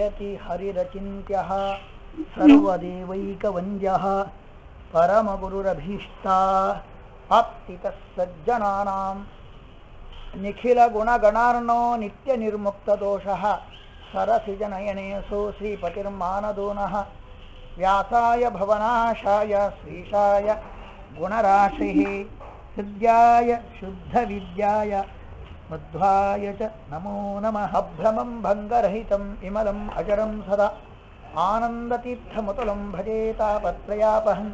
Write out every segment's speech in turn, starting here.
जयति हरिरचिन्त्यः सर्वदेवैकवन्द्यः परमगुरुरभीष्टा आप्तितः सज्जनानां निखिलगुणगणार्णो नित्यनिर्मुक्तदोषः सरसिजनयनेऽसौ श्रीपतिर्मानदो नः व्यासाय भवनाशाय श्रीशाय गुणराशिः हृद्याय शुद्धविद्याय मध्वाय च नमो नमः। भ्रमं भङ्गरहितं विमलं अजरं सदा आनन्दतीर्थमुतलं भजे तापत्रयापहं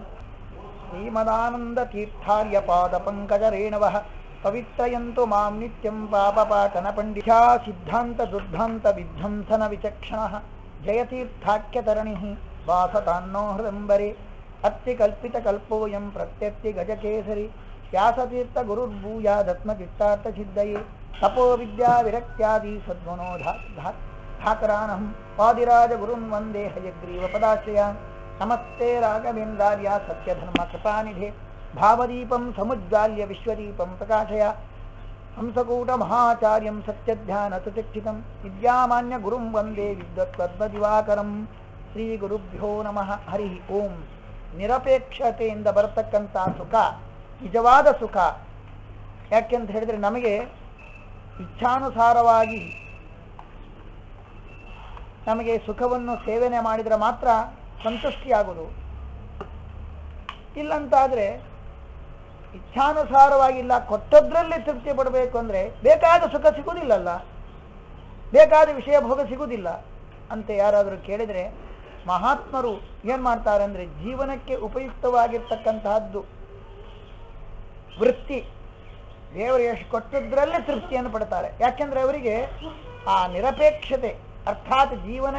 श्रीमदानन्दतीर्थार्यपादपङ्कजरेणवः पवित्रयन्तु मां नित्यं पापपाटनपण्डिता सिद्धान्तदुर्धान्तविध्वंसनविचक्षणः जयतीर्थाख्यतरणिः वासतान्नो हृदम्बरे अत्तिकल्पितकल्पोऽयं प्रत्यर्तिगजकेसरी व्यासतीर्थगुरुर्भूयादत्मचित्तार्थसिद्धये तपो विद्याविरक्त्यादि सद्गुणोद्धाकरानहं पादिराजगुरुन् वन्दे हयग्रीवपदाश्रयान् नमस्ते राघवेन्द्रार्या सत्यधर्मकृपानिधे भावदीपं समुज्ज्वाल्य विश्वदीपं प्रकाशय हंसकूटमहाचार्यं सत्यध्यानसुशिक्षितं विद्यामान्यगुरुं वन्दे विद्वत्पद्मदिवाकरं ಶ್ರೀಗುರುಭ್ಯೋ ನಮಃ ಹರಿ ಓಂ. ನಿರಪೇಕ್ಷತೆಯಿಂದ ಬರತಕ್ಕಂಥ ಸುಖ ನಿಜವಾದ ಸುಖ. ಯಾಕೆಂತ ಹೇಳಿದ್ರೆ ನಮಗೆ ಇಚ್ಛಾನುಸಾರವಾಗಿ ನಮಗೆ ಸುಖವನ್ನು ಸೇವನೆ ಮಾಡಿದರೆ ಮಾತ್ರ ಸಂತುಷ್ಟಿಯಾಗುವುದು. ಇಲ್ಲಂತಾದರೆ ಇಚ್ಛಾನುಸಾರವಾಗಿಲ್ಲ, ಕೊಟ್ಟದ್ರಲ್ಲಿ ತೃಪ್ತಿ ಪಡಬೇಕು ಅಂದರೆ ಬೇಕಾದ ಸುಖ ಸಿಗುವುದಿಲ್ಲಲ್ಲ, ಬೇಕಾದ ವಿಷಯ ಭೋಗ ಸಿಗುವುದಿಲ್ಲ ಅಂತ ಯಾರಾದರೂ ಕೇಳಿದರೆ ಮಹಾತ್ಮರು ಏನು ಮಾಡ್ತಾರೆ ಅಂದರೆ ಜೀವನಕ್ಕೆ ಉಪಯುಕ್ತವಾಗಿರ್ತಕ್ಕಂತಹದ್ದು ವೃತ್ತಿ ದೇವರು ಎಷ್ಟು ಕೊಟ್ಟದ್ರಲ್ಲೇ ತೃಪ್ತಿಯನ್ನು ಪಡ್ತಾರೆ. ಯಾಕೆಂದರೆ ಅವರಿಗೆ ಆ ನಿರಪೇಕ್ಷತೆ ಅರ್ಥಾತ್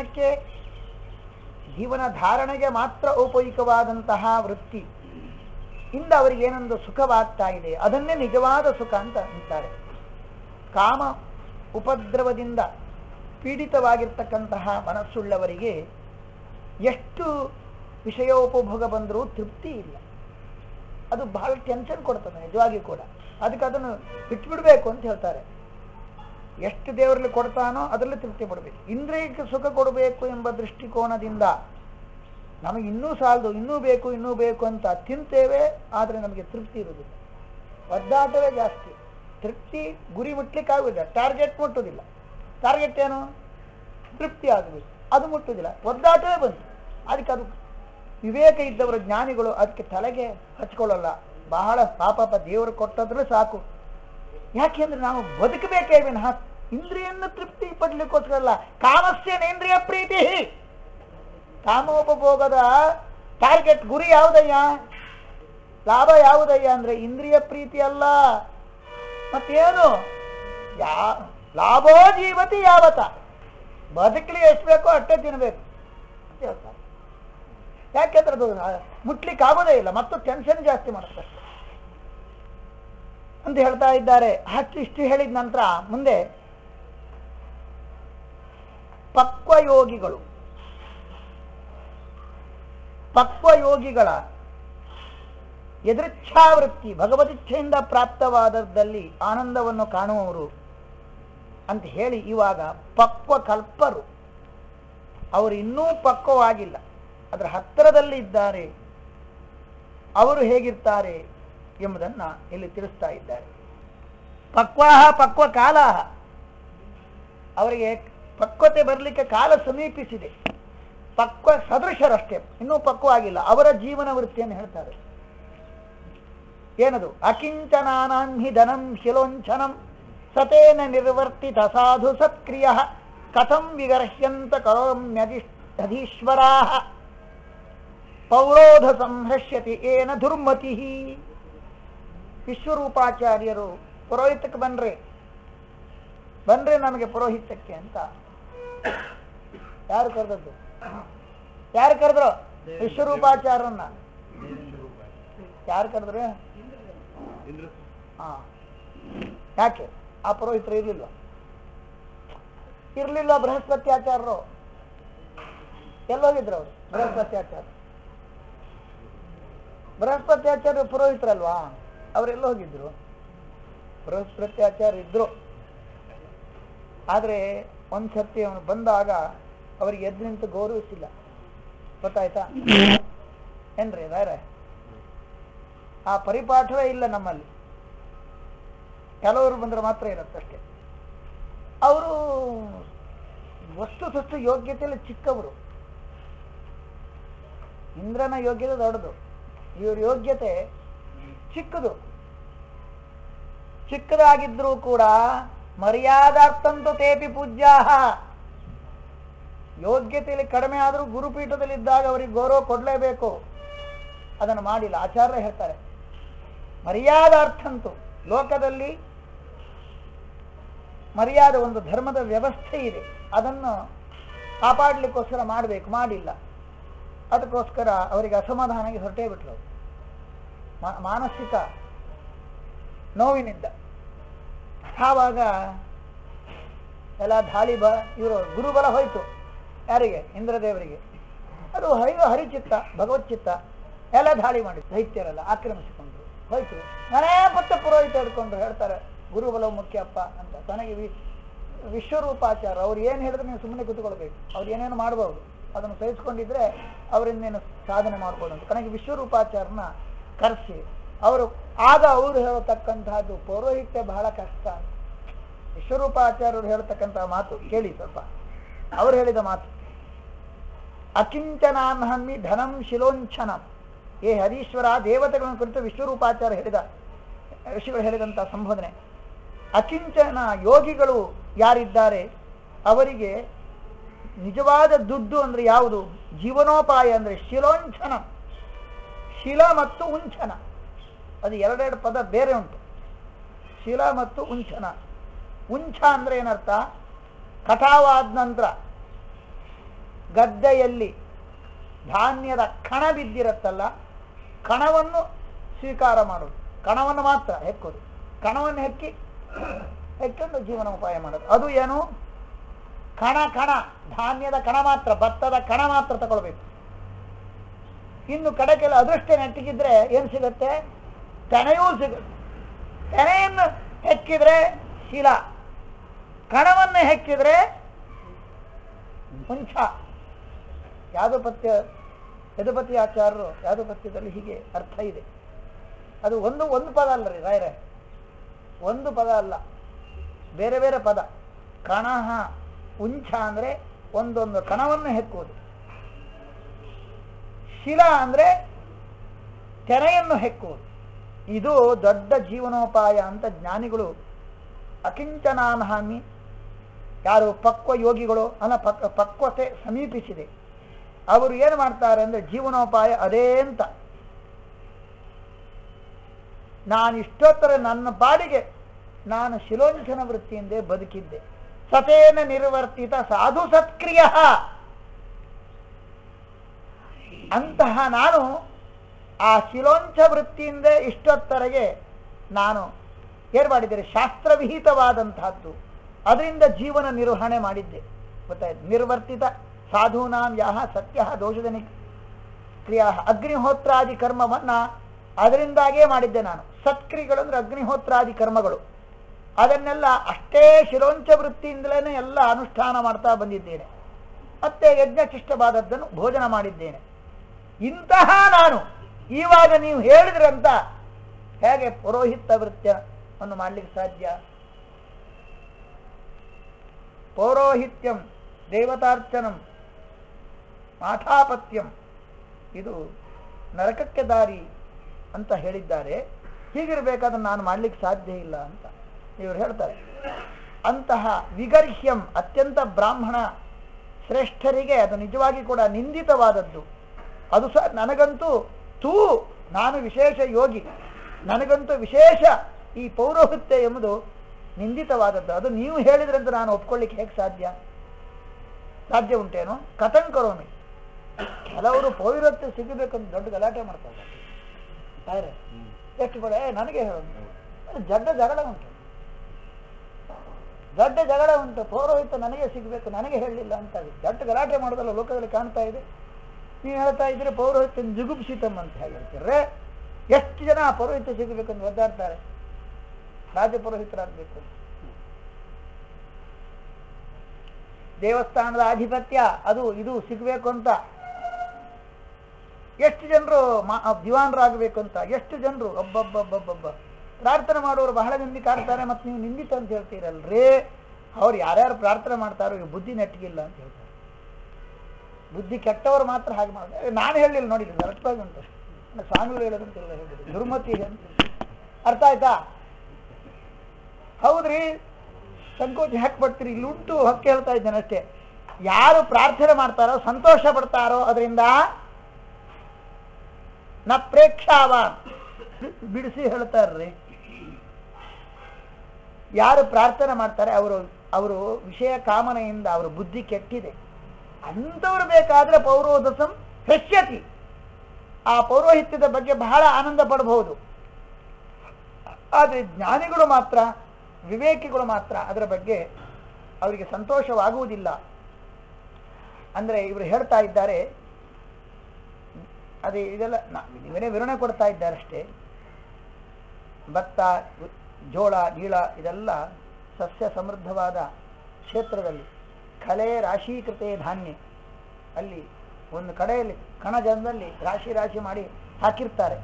ಜೀವನ ಧಾರಣೆಗೆ ಮಾತ್ರ ಉಪಯುಕ್ತವಾದಂತಹ ವೃತ್ತಿ ಇಂದ ಅವರಿಗೇನೊಂದು ಸುಖವಾಗ್ತಾ ಇದೆ, ಅದನ್ನೇ ನಿಜವಾದ ಸುಖ ಅಂತ ಅಂತಾರೆ. ಕಾಮ ಉಪದ್ರವದಿಂದ ಪೀಡಿತವಾಗಿರ್ತಕ್ಕಂತಹ ಮನಸ್ಸುಳ್ಳವರಿಗೆ ಎಷ್ಟು ವಿಷಯೋಪಭೋಗ ಬಂದರೂ ತೃಪ್ತಿ ಇಲ್ಲ. ಅದು ಬಹಳ ಟೆನ್ಷನ್ ಕೊಡ್ತದೆ ನಿಜವಾಗಿ ಕೂಡ. ಅದಕ್ಕೆ ಅದನ್ನು ಬಿಟ್ಬಿಡ್ಬೇಕು ಅಂತ ಹೇಳ್ತಾರೆ. ಎಷ್ಟು ದೇವರಲ್ಲಿ ಕೊಡ್ತಾನೋ ಅದರಲ್ಲಿ ತೃಪ್ತಿ ಪಡಬೇಕು. ಇಂದ್ರಿಯಕ್ಕೆ ಸುಖ ಕೊಡಬೇಕು ಎಂಬ ದೃಷ್ಟಿಕೋನದಿಂದ ನಮಗೆ ಇನ್ನೂ ಸಾಲದು, ಇನ್ನೂ ಬೇಕು ಅಂತ ತಿಂತೇವೆ, ಆದರೆ ನಮಗೆ ತೃಪ್ತಿ ಇರುವುದಿಲ್ಲ. ಒದ್ದಾಟವೇ ಜಾಸ್ತಿ. ತೃಪ್ತಿ ಗುರಿ ಮುಟ್ಲಿಕ್ಕಾಗುವುದಿಲ್ಲ, ಟಾರ್ಗೆಟ್ ಮುಟ್ಟುವುದಿಲ್ಲ. ಟಾರ್ಗೆಟ್ ಏನು? ತೃಪ್ತಿ ಆಗಬೇಕು, ಅದು ಮುಟ್ಟುವುದಿಲ್ಲ, ಒದ್ದಾಟವೇ ಬಂತು. ಅದಕ್ಕೆ ಅದು ವಿವೇಕ ಇದ್ದವರ ಜ್ಞಾನಿಗಳು ಅದಕ್ಕೆ ತಲೆಗೆ ಹಚ್ಕೊಳ್ಳಲ್ಲ. ಬಹಳ ಪಾಪ ದೇವರು ಕೊಟ್ಟದ್ರು ಸಾಕು. ಯಾಕೆಂದ್ರೆ ನಾವು ಬದುಕಬೇಕೇ ವಿನಃ ಇಂದ್ರಿಯನ್ನು ತೃಪ್ತಿ ಪಡ್ಲಿಕ್ಕೋಸ್ಕರಲ್ಲ. ಕಾಮಸ್ಯನೇಂದ್ರಿಯ ಪ್ರೀತಿ, ಕಾಮೋಪಭೋಗದ ಟಾರ್ಗೆಟ್ ಗುರಿ ಯಾವುದಯ್ಯ, ಲಾಭ ಯಾವುದಯ್ಯ ಅಂದ್ರೆ ಇಂದ್ರಿಯ ಪ್ರೀತಿ ಅಲ್ಲ. ಮತ್ತೇನು? ಲಾಭೋ ಜೀವತಿ ಯಾವತ, ಬದುಕಲಿ ಎಷ್ಟು ಬೇಕೋ ಅಷ್ಟೇ ತಿನ್ನಬೇಕು ಅಂತ ಹೇಳ್ತಾರೆ. ಯಾಕೆಂದ್ರೆ ಅದು ಮುಟ್ಲಿಕ್ಕೆ ಆಗೋದೇ ಇಲ್ಲ, ಮತ್ತು ಟೆನ್ಷನ್ ಜಾಸ್ತಿ ಮಾಡುತ್ತೆ ಅಂತ ಹೇಳ್ತಾ ಇದ್ದಾರೆ. ಇಷ್ಟು ಹೇಳಿದ ನಂತರ ಮುಂದೆ ಪಕ್ವಯೋಗಿಗಳ ಎದೃಚ್ಛಾವೃತ್ತಿ ಭಗವದಿಚ್ಛೆಯಿಂದ ಪ್ರಾಪ್ತವಾದದ್ದಲ್ಲಿ ಆನಂದವನ್ನು ಕಾಣುವವರು ಅಂತ ಹೇಳಿ ಇವಾಗ ಪಕ್ವಕಲ್ಪರು, ಅವರು ಇನ್ನೂ ಪಕ್ವವಾಗಿಲ್ಲ, ಅದರ ಹತ್ತಿರದಲ್ಲಿ ಇದ್ದಾರೆ, ಅವರು ಹೇಗಿರ್ತಾರೆ ಎಂಬುದನ್ನು ಇಲ್ಲಿ ತಿಳಿಸ್ತಾ ಇದ್ದಾರೆ. ಪಕ್ವ ಕಾಲ, ಅವರಿಗೆ ಪಕ್ವತೆ ಬರಲಿಕ್ಕೆ ಕಾಲ ಸಮೀಪಿಸಿದೆ. ಪಕ್ವ ಸದೃಶರಷ್ಟೇ, ಇನ್ನೂ ಪಕ್ವವಾಗಿಲ್ಲ. ಅವರ ಜೀವನ ವೃತ್ತಿಯನ್ನು ಹೇಳ್ತಾರೆ. ಏನದು? ಅಕಿಂಚನಾನಾಂ ಹಿ ಧನಂ ಶಿಲೋಂಚನಂ ಸತೇನ ನಿರ್ವರ್ತಿತ ಸಾಧು ಸತ್ಕ್ರಿಯ ಕಥಂ ವಿಗರ್ಹ್ಯಂತ ಕರೋಮ್ಯಧೀಶ್ವರಾಃ ಪೌರೋಧ ಸಂಹೃಷ್ಯತಿ ಏನ ದುರ್ಮತಿ. ವಿಶ್ವರೂಪಾಚಾರ್ಯರು ಪುರೋಹಿತಕ್ಕೆ ಬನ್ರೆ ನಮಗೆ ಪುರೋಹಿತಕ್ಕೆ ಅಂತ ಯಾರು ಕರೆದ್ರು? ವಿಶ್ವರೂಪಾಚಾರ್ಯರನ್ನ ಯಾರು ಕರೆದ್ರೆ? ಯಾಕೆ ಆ ಪುರೋಹಿತರು ಇರ್ಲಿಲ್ಲ? ಬೃಹಸ್ಪತ್ಯಾಚಾರ್ಯರು ಎಲ್ಲೋಗಿದ್ರು ಅವರು? ಬೃಹಸ್ಪತ್ಯಾಚಾರ್ಯ ಪುರೋಹಿತರಲ್ವಾ? ಅವರೆಲ್ಲ ಹೋಗಿದ್ರು? ಬೃಹಸ್ಪತ್ಯಾಚಾರ್ಯ ಇದ್ರು. ಆದರೆ ಒಂದ್ಸರ್ತಿ ಅವನು ಬಂದಾಗ ಅವರಿಗೆ ಎದ್ದು ನಿಂತು ಗೌರವಿಸಿಲ್ಲ. ಗೊತ್ತಾಯ್ತಾ ಏನ್ರಿ ರಾಯರೇ? ಆ ಪರಿಪಾಠವೇ ಇಲ್ಲ ನಮ್ಮಲ್ಲಿ. ಕೆಲವರು ಬಂದ್ರೆ ಮಾತ್ರ ಇರುತ್ತಷ್ಟೇ. ಅವರು ವಸ್ತುತಸ್ತು ಯೋಗ್ಯತೆಯಲ್ಲಿ ಚಿಕ್ಕವರು. ಇಂದ್ರನ ಯೋಗ್ಯತೆ ದೊಡ್ಡದು, ಇವ್ರ ಯೋಗ್ಯತೆ ಚಿಕ್ಕದು. ಚಿಕ್ಕದಾಗಿದ್ರೂ ಕೂಡ ಮರ್ಯಾದಾರ್ಥಂತೂ ತೇಪಿ ಪೂಜ್ಯಾಹ. ಯೋಗ್ಯತೆಯಲ್ಲಿ ಕಡಿಮೆ ಆದರೂ ಗುರುಪೀಠದಲ್ಲಿದ್ದಾಗ ಅವರಿಗೆ ಗೌರವ ಕೊಡಲೇಬೇಕು. ಅದನ್ನು ಮಾಡಿಲ್ಲ. ಆಚಾರ್ಯ ಹೇಳ್ತಾರೆ ಮರ್ಯಾದಾರ್ಥಂತೂ, ಲೋಕದಲ್ಲಿ ಮರ್ಯಾದೆ ಒಂದು ಧರ್ಮದ ವ್ಯವಸ್ಥೆ ಇದೆ, ಅದನ್ನು ಕಾಪಾಡಲಿಕ್ಕೋಸ್ಕರ ಮಾಡಬೇಕು, ಮಾಡಿಲ್ಲ. ಅದಕ್ಕೋಸ್ಕರ ಅವರಿಗೆ ಅಸಮಾಧಾನಕ್ಕೆ ಹೊರಟೇ ಬಿಟ್ರು. ಮಾನಸಿಕ ನೋವಿನಿಂದ. ಆವಾಗ ಎಲ್ಲ ಧಾಳಿ ಇವರು ಗುರುಬಲ ಹೋಯ್ತು. ಯಾರಿಗೆ? ಇಂದ್ರದೇವರಿಗೆ. ಅದು ಹರಿಚಿತ್ತ, ಭಗವಚ್ಚಿತ್ತ. ಎಲ್ಲ ಧಾಳಿ ಮಾಡಿ ದೈತ್ಯರೆಲ್ಲ ಆಕ್ರಮಿಸಿಕೊಂಡ್ರು, ಹೋಯ್ತು. ಮನೆ ಮತ್ತೆ ಪುರೋಹಿತ ಹಿಡ್ಕೊಂಡ್ರು. ಹೇಳ್ತಾರೆ ಗುರುಬಲವು ಮುಖ್ಯಪ್ಪ ಅಂತ. ತನಗೆ ವಿಶ್ವರೂಪಾಚಾರ ಅವ್ರು ಏನು ಹೇಳಿದ್ರೆ ನೀವು ಸುಮ್ಮನೆ ಕೂತ್ಕೊಳ್ಬೇಕು. ಅವ್ರು ಏನೇನು ಮಾಡ್ಬೋದು, ಅದನ್ನು ಸಹಿಸ್ಕೊಂಡಿದ್ರೆ ಅವರಿಂದೇನು ಸಾಧನೆ ಮಾಡ್ಬೋದು ಅಂತ. ಕನಗೆ ವಿಶ್ವರೂಪಾಚಾರನ ಕರೆಸಿ ಆಗ ಅವರು ಹೇಳತಕ್ಕಂತಹದ್ದು ಪೌರೋಹಿತ್ಯ ಬಹಳ ಕಷ್ಟ. ವಿಶ್ವರೂಪಾಚಾರ್ಯರು ಹೇಳ್ತಕ್ಕಂತಹ ಮಾತು ಕೇಳಿ ಸ್ವಲ್ಪ. ಅವರು ಹೇಳಿದ ಮಾತು ಅಕಿಂಚನಾನ್ಹಮ್ಮಿ ಧನಂ ಶಿಲೋಂಚನಂ. ಹರೀಶ್ವರ ದೇವತೆಗಳನ್ನು ಕುರಿತು ವಿಶ್ವರೂಪಾಚಾರ ಋಷಿಗಳು ಹೇಳಿದಂತಹ ಸಂಬೋಧನೆ. ಅಕಿಂಚನ ಯೋಗಿಗಳು ಯಾರಿದ್ದಾರೆ ಅವರಿಗೆ ನಿಜವಾದ ದುಡ್ಡು ಅಂದ್ರೆ ಯಾವುದು? ಜೀವನೋಪಾಯ ಅಂದ್ರೆ ಶಿಲೋಂಚನ. ಶಿಲ ಮತ್ತು ಉಂಚನ, ಅದು ಎರಡೆರಡು ಪದ ಬೇರೆ ಉಂಟು. ಶಿಲ ಮತ್ತು ಉಂಚನ. ಉಂಚ ಅಂದ್ರೆ ಏನರ್ಥ? ಕಟಾವಾದ ನಂತರ ಗದ್ದೆಯಲ್ಲಿ ಧಾನ್ಯದ ಕಣ ಬಿದ್ದಿರತ್ತಲ್ಲ, ಕಣವನ್ನು ಸ್ವೀಕಾರ ಮಾಡೋದು, ಕಣವನ್ನು ಮಾತ್ರ ಹೆಕ್ಕೋದು. ಕಣವನ್ನು ಹೆಕ್ಕೊಂಡು ಜೀವನೋಪಾಯ ಮಾಡೋದು. ಅದು ಏನು? ಕಣ ಧಾನ್ಯದ ಕಣ ಮಾತ್ರ, ಭತ್ತದ ಕಣ ಮಾತ್ರ ತಗೊಳ್ಬೇಕು. ಇನ್ನು ಕಡೆಗೆಲ್ಲ ಅದೃಷ್ಟೇ ನೆಟ್ಟಿಗಿದ್ರೆ ಏನು ಸಿಗುತ್ತೆ? ತೆನೆಯೂ ಸಿಗುತ್ತೆ. ತೆನೆಯನ್ನು ಹೆಕ್ಕಿದ್ರೆ ಶಿಲ, ಕಣವನ್ನು ಹೆಕ್ಕಿದ್ರೆ ಉಂಚ. ಯದುಪತಿ ಆಚಾರ್ಯರು ಯಾದುಪತ್ಯದಲ್ಲಿ ಹೀಗೆ ಅರ್ಥ ಇದೆ. ಅದು ಒಂದು ಪದ ಅಲ್ಲ ರೀ ರಾಯರೇ, ಒಂದು ಪದ ಅಲ್ಲ, ಬೇರೆ ಬೇರೆ ಪದ. ಕಣಹ ಉಂಚ ಅಂದ್ರೆ ಒಂದೊಂದು ಕಣವನ್ನು ಹೆಕ್ಕುವುದು. ಶಿಲ ಅಂದ್ರೆ ತೆರೆಯನ್ನು ಹೆಕ್ಕುವುದು. ಇದು ದೊಡ್ಡ ಜೀವನೋಪಾಯ ಅಂತ ಜ್ಞಾನಿಗಳು ಅಕಿಂಚನಾನ್ಹಾಮಿ, ಯಾರು ಪಕ್ವ ಯೋಗಿಗಳು ಅಲ್ಲ, ಪಕ್ವತೆ ಸಮೀಪಿಸಿದೆ, ಅವರು ಏನು ಮಾಡ್ತಾರೆ ಅಂದ್ರೆ ಜೀವನೋಪಾಯ ಅದೇ ಅಂತ. ನಾನು ಇಷ್ಟೊತ್ತರ ನನ್ನ ಪಾಡಿಗೆ ನಾನು ಶಿಲೋಂಚನ ವೃತ್ತಿಯಿಂದೇ ಬದುಕಿದ್ದೆ. ಸತೇನ ನಿರ್ವರ್ತಿತ ಸಾಧು ಸತ್ಕ್ರಿಯ. ಅಂತಹ ನಾನು ಆ ಶಿಲೋಂಚ ವೃತ್ತಿಯಿಂದ ಇಷ್ಟೊತ್ತರೆಗೆ ನಾನು ಏನು ಮಾಡಿದ್ದೇನೆ? ಶಾಸ್ತ್ರವಿಹಿತವಾದಂತಹದ್ದು, ಅದರಿಂದ ಜೀವನ ನಿರ್ವಹಣೆ ಮಾಡಿದ್ದೆ. ಗೊತ್ತಾಯ್ತು? ನಿರ್ವರ್ತಿತ ಸಾಧೂನಾಂ ಯಾಹ ಸತ್ಯ ದೋಷದ ಕ್ರಿಯಾ ಅಗ್ನಿಹೋತ್ರಾದಿ ಕರ್ಮವನ್ನ ಅದರಿಂದಾಗೇ ಮಾಡಿದ್ದೆ ನಾನು. ಸತ್ಕ್ರಿಯೆಗಳು ಅಂದ್ರೆ ಅಗ್ನಿಹೋತ್ರಾದಿ ಕರ್ಮಗಳು, ಅದನ್ನೆಲ್ಲ ಅಷ್ಟೇ ಶಿಲೋಂಚ ವೃತ್ತಿಯಿಂದಲೇ ಎಲ್ಲ ಅನುಷ್ಠಾನ ಮಾಡ್ತಾ ಬಂದಿದ್ದೇನೆ. ಮತ್ತೆ ಯಜ್ಞಶಿಷ್ಟವಾದದ್ದನ್ನು ಭೋಜನ ಮಾಡಿದ್ದೇನೆ. ಇಂತಹ ನಾನು ಇವಾಗ ನೀವು ಹೇಳಿದ್ರಂತ ಹೇಗೆ ಪೌರೋಹಿತ್ಯ ವೃತ್ಯವನ್ನು ಮಾಡ್ಲಿಕ್ಕೆ ಸಾಧ್ಯ? ಪೌರೋಹಿತ್ಯಂ ದೇವತಾರ್ಚನಂ ಮಾಠಾಪತ್ಯಂ ಇದು ನರಕಕ್ಕೆ ದಾರಿ ಅಂತ ಹೇಳಿದ್ದಾರೆ. ಹೀಗಿರ್ಬೇಕಾದ್ರೆ ನಾನು ಮಾಡ್ಲಿಕ್ಕೆ ಸಾಧ್ಯ ಇಲ್ಲ ಅಂತ ಇವರು ಹೇಳ್ತಾರೆ. ಅಂತಹ ವಿಗರ್ಹ್ಯಂ ಅತ್ಯಂತ ಬ್ರಾಹ್ಮಣ ಶ್ರೇಷ್ಠರಿಗೆ ಅದು ನಿಜವಾಗಿ ಕೂಡ ನಿಂದಿತವಾದದ್ದು. ಅದು ಸಹ ನನಗಂತೂ ನಾನು ವಿಶೇಷ ಯೋಗಿ, ನನಗಂತೂ ವಿಶೇಷ ಈ ಪೌರೋಹಿತ್ಯ ಎಂಬುದು ನಿಂದಿತವಾದದ್ದು. ಅದು ನೀವು ಹೇಳಿದ್ರಂತ ನಾನು ಒಪ್ಕೊಳ್ಳಿಕ್ಕೆ ಹೇಗೆ ಸಾಧ್ಯ ಉಂಟೇನು? ಕಥಂಕರೋಮಿ. ಕೆಲವರು ಪೌರೋಹಿತ್ಯ ಸಿಗಬೇಕಂತ ದೊಡ್ಡ ಗಲಾಟೆ ಮಾಡ್ತಾ ಇದ್ದಾರೆ. ಎಷ್ಟು ಕೂಡ ನನಗೆ ಹೇಳೋದು ದೊಡ್ಡ ಜಗಳ ಉಂಟು. ಪೌರೋಹಿತ್ಯ ನನಗೆ ಸಿಗಬೇಕು, ನನಗೆ ಹೇಳಲಿಲ್ಲ ಅಂತ ದೊಡ್ಡ ಗಲಾಟೆ ಮಾಡೋದಲ್ಲ ಲೋಕದಲ್ಲಿ ಕಾಣ್ತಾ ಇದೆ. ನೀವು ಹೇಳ್ತಾ ಇದ್ರೆ ಪೌರೋಹಿತ್ಯ ಜುಗುಪ್ಸಿತಮ್ ಅಂತ ಹೇಳ್ತಾರೆ. ಎಷ್ಟು ಜನ ಪೌರೋಹಿತ್ಯ ಸಿಗಬೇಕಂತ ಒದ್ದಾಡ್ತಾರೆ, ರಾಜ ಪೌರೋಹಿತರಾಗಬೇಕು. ದೇವಸ್ಥಾನದ ಆಧಿಪತ್ಯ ಅದು ಇದು ಸಿಗಬೇಕು ಅಂತ ಎಷ್ಟು ಜನರು ದಿವಾನರಾಗಬೇಕು ಅಂತ ಎಷ್ಟು ಜನರು ಒಬ್ಬೊಬ್ಬೊಬ್ಬೊಬ್ಬೊಬ್ಬ ಪ್ರಾರ್ಥನೆ ಮಾಡುವವರು ಬಹಳ ಮಂದಿ ಕಾಡ್ತಾರೆ. ಮತ್ತು ನೀವು ನಿಂದಿತ ಅಂತ ಹೇಳ್ತೀರಲ್ರೇ, ಅವ್ರು ಯಾರ್ಯಾರು ಪ್ರಾರ್ಥನೆ ಮಾಡ್ತಾರೋ ಈಗ ಬುದ್ಧಿ ನೆಟ್ಟಿಗಿಲ್ಲ ಅಂತ ಹೇಳ್ತಾರೆ. ಬುದ್ಧಿ ಕೆಟ್ಟವರು ಮಾತ್ರ ಹಾಗೆ ಮಾಡ್ತಾರೆ. ನಾನು ಹೇಳಿಲ್ಲ ನೋಡಿ, ಕರೆಕ್ಟಾಗಿ ಉಂಟು, ಸ್ವಾಮಿಗಳು ಹೇಳೋದಂತೆಲ್ಲ ಹೇಳಿದ್ರು, ದುರ್ಮತಿ ಅಂತ. ಅರ್ಥ ಆಯ್ತಾ? ಹೌದ್ರಿ, ಸಂಕೋಚ ಯಾಕೆ ಪಡ್ತೀರಿ? ಇಲ್ಲುಂಟು ಹಕ್ಕಿ ಹೇಳ್ತಾ ಇದ್ದೇನೆ ಅಷ್ಟೇ. ಯಾರು ಪ್ರಾರ್ಥನೆ ಮಾಡ್ತಾರೋ ಸಂತೋಷ ಪಡ್ತಾರೋ ಅದರಿಂದ ನ ಪ್ರೇಕ್ಷಾವ ಬಿಡಿಸಿ ಹೇಳ್ತಾರ್ರಿ. ಯಾರು ಪ್ರಾರ್ಥನೆ ಮಾಡ್ತಾರೆ ಅವರು ವಿಷಯ ಕಾಮನೆಯಿಂದ ಅವರ ಬುದ್ಧಿ ಕೆಟ್ಟಿದೆ. ಅಂಥವ್ರು ಬೇಕಾದ್ರೆ ಪೌರೋಧಸಂ ಹೃಷ್ಯತಿ, ಆ ಪೌರೋಹಿತ್ಯದ ಬಗ್ಗೆ ಬಹಳ ಆನಂದ ಪಡಬಹುದು. ಆದರೆ ಜ್ಞಾನಿಗಳು ಮಾತ್ರ, ವಿವೇಕಿಗಳು ಮಾತ್ರ ಅದರ ಬಗ್ಗೆ ಅವರಿಗೆ ಸಂತೋಷವಾಗುವುದಿಲ್ಲ. ಅಂದರೆ ಇವರು ಹೇಳ್ತಾ ಇದ್ದಾರೆ, ಅದೇ ಇದೆಲ್ಲ ಇವರೇ ವಿವರಣೆ ಕೊಡ್ತಾ ಇದ್ದಾರಷ್ಟೇ. ಭತ್ತ, ಜೋಳ, ಗೀಳ ಇದೆಲ್ಲ ಸಸ್ಯ ಸಮೃದ್ಧವಾದ ಕ್ಷೇತ್ರದಲ್ಲಿ ಕಲೆ ರಾಶೀಕೃತೆ ಧಾನ್ಯ, ಅಲ್ಲಿ ಒಂದು ಕಡೆಯಲ್ಲಿ ಕಣಜದಲ್ಲಿ ರಾಶಿ ರಾಶಿ ಮಾಡಿ ಹಾಕಿರ್ತಾರೆ.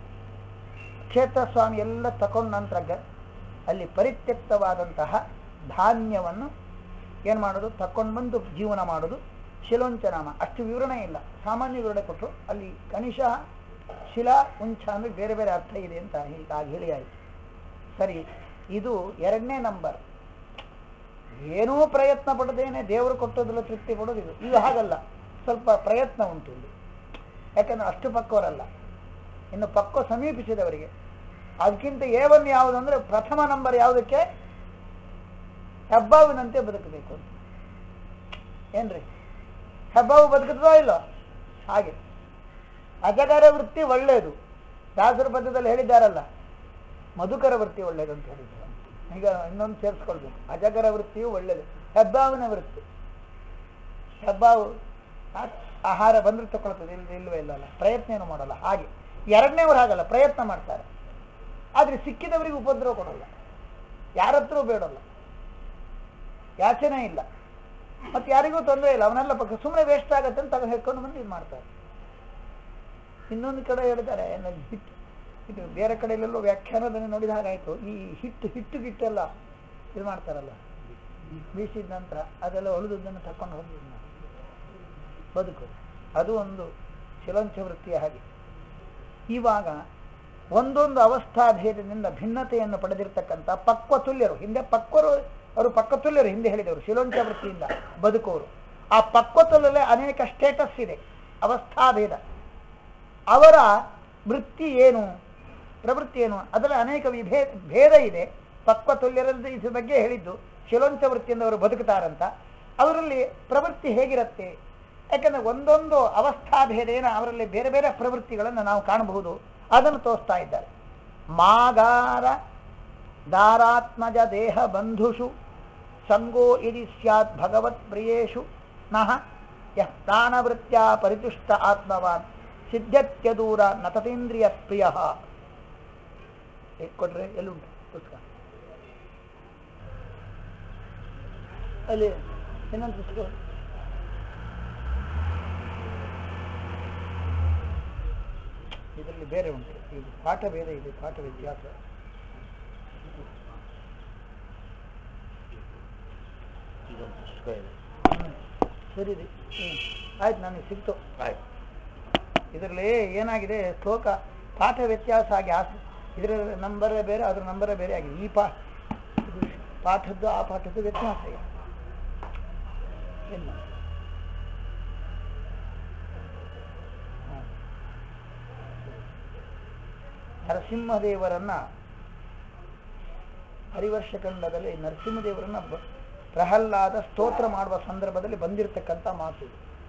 ಕ್ಷೇತ್ರ ಸ್ವಾಮಿ ಎಲ್ಲ ತಕೊಂಡ ನಂತರ ಅಲ್ಲಿ ಪರಿತ್ಯಕ್ತವಾದಂತಹ ಧಾನ್ಯವನ್ನು ಏನು ಮಾಡೋದು, ತಕೊಂಡು ಬಂದು ಜೀವನ ಮಾಡೋದು ಶಿಲೋಂಚನಾಮ. ಅಷ್ಟು ವಿವರಣೆ ಇಲ್ಲ, ಸಾಮಾನ್ಯ ವಿವರಣೆ ಕೊಟ್ಟರು. ಅಲ್ಲಿ ಕನಿಷ ಶಿಲಾ ಉಂಚ ಅಂದರೆ ಬೇರೆ ಬೇರೆ ಅರ್ಥ ಇದೆ ಅಂತ ಹೇಳಿ ಆಯಿತು. ಸರಿ, ಇದು 2ನೇ ನಂಬರ್. ಏನೂ ಪ್ರಯತ್ನ ಪಡದೇನೆ ದೇವರು ಕೊಟ್ಟೋದೆಲ್ಲ ತೃಪ್ತಿ ಪಡೋದು ಇದು ಹಾಗಲ್ಲ, ಸ್ವಲ್ಪ ಪ್ರಯತ್ನ ಉಂಟು ಇಲ್ಲಿ. ಯಾಕಂದ್ರೆ ಅಷ್ಟು ಪಕ್ವರಲ್ಲ, ಇನ್ನು ಪಕ್ವ ಸಮೀಪಿಸಿದವರಿಗೆ. ಅದಕ್ಕಿಂತ ಏವನ್ ಯಾವುದಂದ್ರೆ ಪ್ರಥಮ ನಂಬರ್ ಯಾವುದಕ್ಕೆ, ಹೆಬ್ಬಾವಿನಂತೆ ಬದುಕಬೇಕು ಅಂತ. ಏನ್ರಿ, ಹೆಬ್ಬಾವು ಬದುಕುತ್ತದೋ ಇಲ್ಲೋ ಹಾಗೆ. ಅಜಗರ ವೃತ್ತಿ ಒಳ್ಳೆಯದು, ದಾಸರ ಪದ್ಯದಲ್ಲಿ ಹೇಳಿದ್ದಾರಲ್ಲ, ಮಧುಕರ ವೃತ್ತಿ ಒಳ್ಳೆಯದು ಅಂತ ಹೇಳಿದ್ರು. ಈಗ ಇನ್ನೊಂದು ಸೇರಿಸ್ಕೊಳ್ಬೇಕು, ಅಜಗರ ವೃತ್ತಿಯು ಒಳ್ಳೆಯದು, ಹೆಬ್ಬಾವಿನ ವೃತ್ತಿ. ಹೆಬ್ಬಾವು ಆಹಾರ ಬಂದ್ರೆ ತಗೊಳ್ತದೆ, ಇಲ್ವೇ ಇಲ್ಲಲ್ಲ, ಪ್ರಯತ್ನ ಏನು ಮಾಡಲ್ಲ. ಹಾಗೆ 2ನೇವ್ರು ಹಾಗಲ್ಲ, ಪ್ರಯತ್ನ ಮಾಡ್ತಾರೆ. ಆದರೆ ಸಿಕ್ಕಿದವರಿಗೆ ಉಪದ್ರವ ಕೊಡಲ್ಲ, ಯಾರತ್ರ ಬೇಡಲ್ಲ, ಯಾಚನೆ ಇಲ್ಲ, ಮತ್ತೆ ಯಾರಿಗೂ ತೊಂದರೆ ಇಲ್ಲ. ಅವನೆಲ್ಲ ಪಕ್ಕ ಸುಮ್ಮನೆ ವೇಸ್ಟ್ ಆಗತ್ತೆ ಅಂತ ತಗೊಂಡು ಹೇಳ್ಕೊಂಡು ಬಂದು ಇದು ಮಾಡ್ತಾರೆ. ಇನ್ನೊಂದು ಕಡೆ ಹೇಳ್ತಾರೆ, ಇದು ಬೇರೆ ಕಡೆಯಲ್ಲೆಲ್ಲೋ ವ್ಯಾಖ್ಯಾನದಲ್ಲಿ ನೋಡಿದ ಹಾಗಾಯ್ತು. ಈ ಹಿಟ್ಟು ಗಿಟ್ಟೆಲ್ಲ ಇದು ಮಾಡ್ತಾರಲ್ಲ, ಬೀಸಿದ ನಂತರ ಅದೆಲ್ಲ ಉಳಿದುದನ್ನು ತಕೊಂಡು ಹೋಗಿ ಬದುಕು, ಅದು ಒಂದು ಶಿಲಂಚ ವೃತ್ತಿಯ ಹಾಗೆ. ಇವಾಗ ಒಂದೊಂದು ಅವಸ್ಥಾಭೇದದಿಂದ ಭಿನ್ನತೆಯನ್ನು ಪಡೆದಿರ್ತಕ್ಕಂಥ ಪಕ್ವತುಲ್ಯರು, ಹಿಂದೆ ಪಕ್ವರು, ಅವರು ಪಕ್ವತುಲ್ಯರು ಹಿಂದೆ ಹೇಳಿದವರು, ಶಿಲೋಂಚ ವೃತ್ತಿಯಿಂದ ಬದುಕೋರು. ಆ ಪಕ್ವತುಲ್ಯಲ್ಲೇ ಅನೇಕ ಸ್ಟೇಟಸ್ ಇದೆ, ಅವಸ್ಥಾಭೇದ. ಅವರ ವೃತ್ತಿ ಏನು, ಪ್ರವೃತ್ತಿ ಏನು, ಅದರಲ್ಲಿ ಅನೇಕ ಭೇದ ಇದೆ. ಪಕ್ವತುಲ್ಯರಲ್ಲಿ ಇದ್ರ ಬಗ್ಗೆ ಹೇಳಿದ್ದು, ಶಿಲೋಂಚ ವೃತ್ತಿಯಿಂದ ಅವರು ಬದುಕುತ್ತಾರಂತ. ಅವರಲ್ಲಿ ಪ್ರವೃತ್ತಿ ಹೇಗಿರುತ್ತೆ, ಯಾಕಂದ್ರೆ ಒಂದೊಂದು ಅವಸ್ಥಾಭೇದೇನ ಅವರಲ್ಲಿ ಬೇರೆ ಬೇರೆ ಪ್ರವೃತ್ತಿಗಳನ್ನು ನಾವು ಕಾಣಬಹುದು. ಅದನ್ನು ತೋರಿಸ್ತಾ ಇದ್ದಾರೆ. ಮಾಗಾರ ದಾರಾತ್ಮಜ ದೇಹ ಬಂಧುಷು ಸಂಗೋ ಇದಿ ಸ್ಯಾತ್ ಭಗವತ್ ಪ್ರಿಯೇಷು ನಃ ಯಃ ಪ್ರಾಣವೃತ್ಯ ಪರಿತುಷ್ಟ ಆತ್ಮವಾನ್ ಸಿದ್ಧತ್ಯದೂರ ನತತೀಂದ್ರಿಯ ಪ್ರಿಯ. ಕೊಟ್ರೆ ಎಲ್ಲುಂಟು ಪುಸ್ತಕ ಅಲ್ಲಿ ಇನ್ನೊಂದು ಪುಸ್ತಕ ಇದರಲ್ಲಿ ಬೇರೆ ಉಂಟು. ಇದು ಪಾಠ ಭೇದ ಇದೆ, ಪಾಠ ವ್ಯತ್ಯಾಸ. ಸರಿ ರೀ, ಆಯ್ತು, ನನಗೆ ಸಿಕ್ತು. ಆಯ್ತು, ಇದರಲ್ಲಿ ಏನಾಗಿದೆ, ಶ್ಲೋಕ ಪಾಠ ವ್ಯತ್ಯಾಸ ಆಗಿ ಇದರ ನಂಬರೇ ಬೇರೆ, ಅದ್ರ ನಂಬರೇ ಬೇರೆ ಆಗಿದೆ. ಈ ಪಾಠದ್ದು ಆ ಪಾಠದ್ದು ವ್ಯತ್ಯಾಸ ಇದೆ. ಏನು ನರಸಿಂಹದೇವರನ್ನ ಹರಿವರ್ಷ ಖಂಡದಲ್ಲಿ ನರಸಿಂಹದೇವರನ್ನ ಪ್ರಹ್ಲಾದ ಸ್ತೋತ್ರ ಮಾಡುವ ಸಂದರ್ಭದಲ್ಲಿ ಬಂದಿರತಕ್ಕಂಥ ಮಾತು.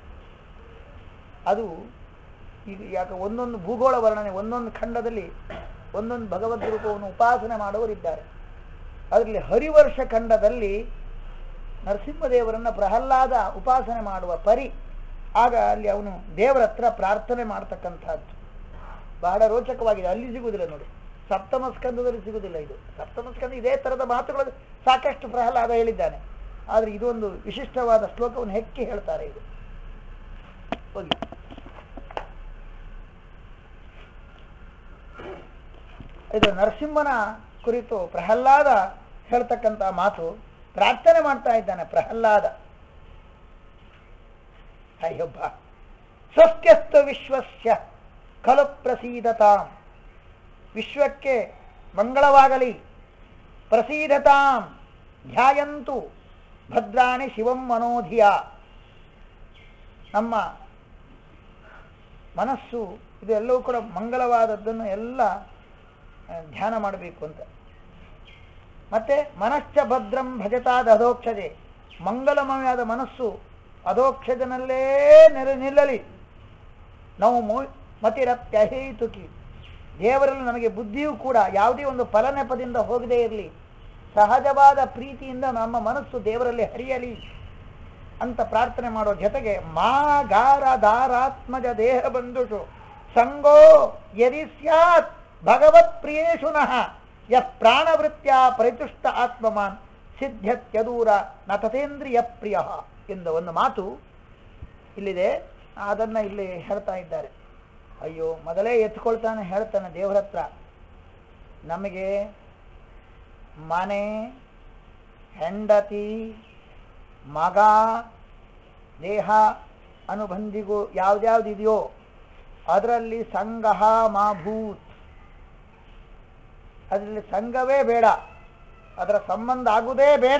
ಅದು ಈಗ ಯಾಕೆ ಒಂದೊಂದು ಭೂಗೋಳ ವರ್ಣನೆ, ಒಂದೊಂದು ಖಂಡದಲ್ಲಿ ಒಂದೊಂದು ಭಗವದ್ ರೂಪವನ್ನು ಉಪಾಸನೆ ಮಾಡುವರಿದ್ದಾರೆ. ಅದರಲ್ಲಿ ಹರಿವರ್ಷ ಖಂಡದಲ್ಲಿ ನರಸಿಂಹದೇವರನ್ನ ಪ್ರಹ್ಲಾದ ಉಪಾಸನೆ ಮಾಡುವ ಪರಿ. ಆಗ ಅಲ್ಲಿ ಅವನು ದೇವರ ಹತ್ರ ಪ್ರಾರ್ಥನೆ ಮಾಡ್ತಕ್ಕಂಥದ್ದು ಬಹಳ ರೋಚಕವಾಗಿದೆ. ಅಲ್ಲಿ ಸಿಗುವುದಿಲ್ಲ ನೋಡಿ, ಸಪ್ತಮ ಸ್ಕಂದದಲ್ಲಿ ಸಿಗುವುದಿಲ್ಲ. ಇದು ಸಪ್ತಮ ಸ್ಕಂದ ಇದೇ ತರದ ಮಾತುಗಳು ಸಾಕಷ್ಟು ಪ್ರಹ್ಲಾದ ಹೇಳಿದ್ದಾನೆ. ಆದರೆ ಇದೊಂದು ವಿಶಿಷ್ಟವಾದ ಶ್ಲೋಕವನ್ನು ಹೆಕ್ಕಿ ಹೇಳ್ತಾರೆ. ಇದು ಹೋಗಿ ಇದು ನರಸಿಂಹನ ಕುರಿತು ಪ್ರಹ್ಲಾದ ಹೇಳ್ತಕ್ಕಂಥ ಮಾತು. ಪ್ರಾರ್ಥನೆ ಮಾಡ್ತಾ ಇದ್ದಾನೆ ಪ್ರಹ್ಲಾದ. ಅಯ್ಯೊಬ್ಬ ಸ್ವಸ್ತ್ಯಸ್ತು ವಿಶ್ವಸ್ಯ ಖಲು ಪ್ರಸೀದತಾಂ, ವಿಶ್ವಕ್ಕೆ ಮಂಗಳವಾಗಲಿ, ಪ್ರಸೀದತಾಂ ಧ್ಯಾಯಂತು ಭದ್ರಾಣಿ ಶಿವಂ ಮನೋಧಿಯ, ನಮ್ಮ ಮನಸ್ಸು ಇದೆಲ್ಲವೂ ಕೂಡ ಮಂಗಳವಾದದ್ದನ್ನು ಎಲ್ಲ ಧ್ಯಾನ ಮಾಡಬೇಕು ಅಂತ. ಮತ್ತೆ ಮನಶ್ಚ ಭದ್ರಂ ಭಜತಾದ ಅಧೋಕ್ಷಜೆ, ಮಂಗಲಮಯವಾದ ಮನಸ್ಸು ಅಧೋಕ್ಷಜನಲ್ಲೇ ನಿಲ್ಲಲಿ. ನಾವು ಮತಿರಪ್ಯಹೇತುಕಿ, ದೇವರಲ್ಲಿ ನಮಗೆ ಬುದ್ಧಿಯೂ ಕೂಡ ಯಾವುದೇ ಒಂದು ಫಲನೆಪದಿಂದ ಹೋಗದೇ ಇರಲಿ, ಸಹಜವಾದ ಪ್ರೀತಿಯಿಂದ ನಮ್ಮ ಮನಸ್ಸು ದೇವರಲ್ಲಿ ಹರಿಯಲಿ ಅಂತ ಪ್ರಾರ್ಥನೆ ಮಾಡೋ ಜೊತೆಗೆ ಮಾಗಾರಧಾರಾತ್ಮಜ ದೇಹ ಬಂಧುಷು ಸಂಗೋ ಯದಿ ಸ್ಯಾತ್ ಭಗವತ್ ಪ್ರಿಯೇಶುನಃ ಯಃ ಪ್ರಾಣವೃತ್ಯ ಪರಿತುಷ್ಟ ಆತ್ಮಮಾನ್ ಸಿದ್ಧ್ಯತ್ಯದೂರ ನತತೇಂದ್ರಿಯ ಪ್ರಿಯ ಎಂದ ಒಂದು ಮಾತು ಇಲ್ಲಿದೆ. ಅದನ್ನು ಇಲ್ಲಿ ಹೇಳ್ತಾ ಇದ್ದಾರೆ. ಅಯ್ಯೋ, ಮೊದಲೇ ಎತ್ಕೊಳ್ತಾನೆ ಹೇಳ್ತಾನೆ ದೇವರ ಹತ್ರ, ನಮಗೆ ಮನೆ, ಹೆಂಡತಿ, ಮಗ, ದೇಹ ಅನುಬಂಧಿಗೂ ಯಾವ್ದ್ಯಾವ್ದಿದೆಯೋ ಅದರಲ್ಲಿ ಸಂಗಹ ಮಾಭೂತ್, ಅದರಲ್ಲಿ ಸಂಘವೇ ಬೇಡ, ಅದರ ಸಂಬಂಧ ಆಗುವುದೇ ಬೇಡ.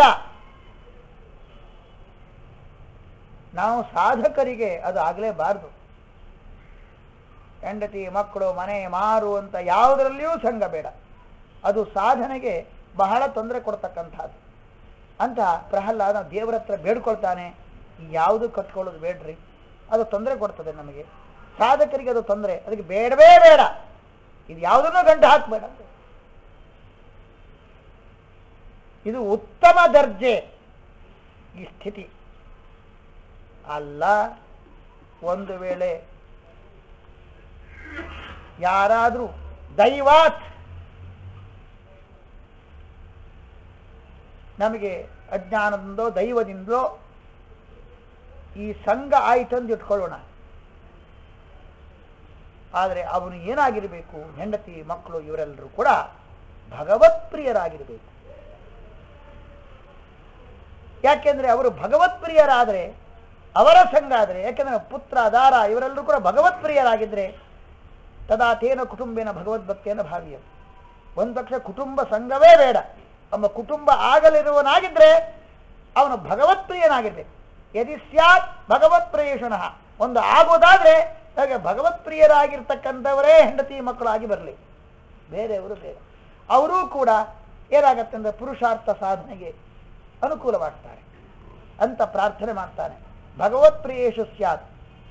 ನಾವು ಸಾಧಕರಿಗೆ ಅದು ಆಗಲೇಬಾರದು. ಹೆಂಡತಿ, ಮಕ್ಕಳು, ಮನೆ, ಮಾರು ಅಂತ ಯಾವುದರಲ್ಲಿಯೂ ಸಂಘ ಬೇಡ. ಅದು ಸಾಧನೆಗೆ ಬಹಳ ತೊಂದರೆ ಕೊಡ್ತಕ್ಕಂಥದ್ದು ಅಂತ ಪ್ರಹ್ಲಾದ ದೇವರ ಹತ್ರ ಬೇಡ್ಕೊಳ್ತಾನೆ. ಯಾವುದು ಕಟ್ಕೊಳ್ಳೋದು ಬೇಡ್ರಿ, ಅದು ತೊಂದರೆ ಕೊಡ್ತದೆ ನಮಗೆ, ಸಾಧಕರಿಗೆ ಅದು ತೊಂದರೆ, ಅದಕ್ಕೆ ಬೇಡವೇ ಬೇಡ, ಇದು ಯಾವುದನ್ನು ಗಂಟು ಹಾಕಬೇಡ. ಇದು ಉತ್ತಮ ದರ್ಜೆ ಈ ಸ್ಥಿತಿ ಅಲ್ಲ. ಒಂದು ವೇಳೆ ಯಾರಾದರೂ ದೈವಾತ್ ನಮಗೆ ಅಜ್ಞಾನದಿಂದೋ ದೈವದಿಂದಲೋ ಈ ಸಂಘ ಆಯಿತಂದು ಇಟ್ಕೊಳ್ಳೋಣ. ಆದರೆ ಅವನು ಏನಾಗಿರಬೇಕು, ಹೆಂಡತಿ ಮಕ್ಕಳು ಇವರೆಲ್ಲರೂ ಕೂಡ ಭಗವತ್ಪ್ರಿಯರಾಗಿರಬೇಕು. ಯಾಕೆಂದ್ರೆ ಅವರು ಭಗವತ್ಪ್ರಿಯರಾದರೆ, ಅವರ ಸಂಘ ಆದರೆ, ಯಾಕೆಂದ್ರೆ ಪುತ್ರ ದಾರ ಇವರೆಲ್ಲರೂ ಕೂಡ ಭಗವತ್ಪ್ರಿಯರಾಗಿದ್ರೆ ತದಾ ತೇನ ಕುಟುಂಬೇನ ಭಗವದ್ಭಕ್ತಿಯನ್ನು ಭಾವಿಯ. ಒಂದು ಪಕ್ಷ ಕುಟುಂಬ ಸಂಘವೇ ಬೇಡ, ನಮ್ಮ ಕುಟುಂಬ ಆಗಲಿರುವನಾಗಿದ್ರೆ ಅವನು ಭಗವತ್ಪ್ರಿಯನಾಗಿರ್ಬೇಕು. ಯದಿ ಸ್ಯಾತ್ ಭಗವತ್ಪ್ರಿಯೇಷಣಃ, ಒಂದು ಆಗೋದಾದ್ರೆ ಹಾಗೆ ಭಗವತ್ಪ್ರಿಯರಾಗಿರ್ತಕ್ಕಂಥವರೇ ಹೆಂಡತಿ ಮಕ್ಕಳಾಗಿ ಬರಲಿ, ಬೇರೆಯವರು ಬೇರೆ. ಅವರೂ ಕೂಡ ಏನಾಗತ್ತೆ ಅಂದರೆ ಪುರುಷಾರ್ಥ ಸಾಧನೆಗೆ ಅನುಕೂಲವಾಗ್ತಾರೆ ಅಂತ ಪ್ರಾರ್ಥನೆ ಮಾಡ್ತಾನೆ. ಭಗವತ್ಪ್ರಿಯೇಷು ಸ್ಯಾತ್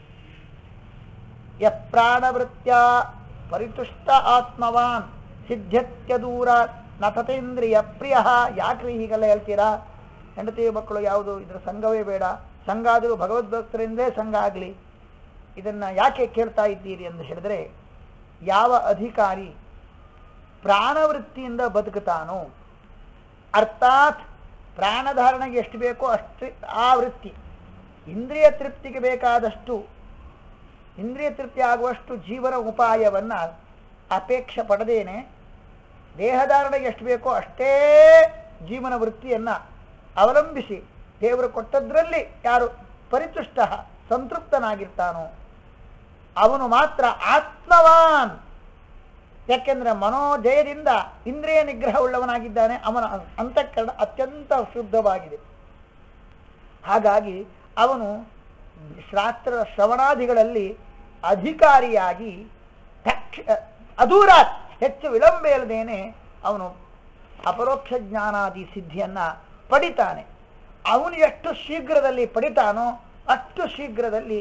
ಯ ಪ್ರಾಣವೃತ್ಯ ಪರಿತುಷ್ಟ ಆತ್ಮವಾನ್ ಸಿದ್ಧ್ಯತ್ಯದೂರ ನತತೇಂದ್ರಿಯ ಪ್ರಿಯ. ಯಾಕ್ರಿ ಹೀಗೆಲ್ಲ ಹೇಳ್ತೀರಾ? ಹೆಂಡತಿ ಮಕ್ಕಳು ಯಾವುದು ಇದರ ಸಂಘವೇ ಬೇಡ, ಸಂಘ ಆದರೂ ಭಗವದ್ಭಕ್ತರಿಂದಲೇ ಸಂಘ ಆಗಲಿ, ಇದನ್ನು ಯಾಕೆ ಕೇಳ್ತಾ ಇದ್ದೀರಿ ಎಂದು ಹೇಳಿದ್ರೆ, ಯಾವ ಅಧಿಕಾರಿ ಪ್ರಾಣವೃತ್ತಿಯಿಂದ ಬದುಕುತ್ತಾನೋ, ಅರ್ಥಾತ್ ಪ್ರಾಣಧಾರಣೆಗೆ ಎಷ್ಟು ಬೇಕೋ ಅಷ್ಟು ಆ ವೃತ್ತಿ, ಇಂದ್ರಿಯ ತೃಪ್ತಿಗೆ ಬೇಕಾದಷ್ಟು, ಇಂದ್ರಿಯ ತೃಪ್ತಿ ಆಗುವಷ್ಟು ಜೀವನ ಉಪಾಯವನ್ನು ಅಪೇಕ್ಷೆ ಪಡದೇನೆ ದೇಹಧಾರಣೆಗೆ ಎಷ್ಟು ಬೇಕೋ ಅಷ್ಟೇ ಜೀವನ ವೃತ್ತಿಯನ್ನು ಅವಲಂಬಿಸಿ ದೇವರು ಕೊಟ್ಟದ್ರಲ್ಲಿ ಯಾರು ಪರಿತುಷ್ಟ ಸಂತೃಪ್ತನಾಗಿರ್ತಾನೋ ಅವನು ಮಾತ್ರ ಆತ್ಮವಾನ್. ಯಾಕೆಂದ್ರೆ ಮನೋಜಯದಿಂದ ಇಂದ್ರಿಯ ನಿಗ್ರಹ ಉಳ್ಳವನಾಗಿದ್ದಾನೆ, ಅವನ ಅಂತಃಕರಣ ಅತ್ಯಂತ ಶುದ್ಧವಾಗಿದೆ. ಹಾಗಾಗಿ ಅವನು ಶಾಸ್ತ್ರ ಶ್ರವಣಾದಿಗಳಲ್ಲಿ ಅಧಿಕಾರಿಯಾಗಿ ಅದೂರ ಹೆಚ್ಚು ವಿಳಂಬ ಇಲ್ಲದೇನೆ ಅವನು ಅಪರೋಕ್ಷ ಜ್ಞಾನಾದಿ ಸಿದ್ಧಿಯನ್ನ ಪಡಿತಾನೆ. ಅವನು ಎಷ್ಟು ಶೀಘ್ರದಲ್ಲಿ ಪಡಿತಾನೋ ಅಷ್ಟು ಶೀಘ್ರದಲ್ಲಿ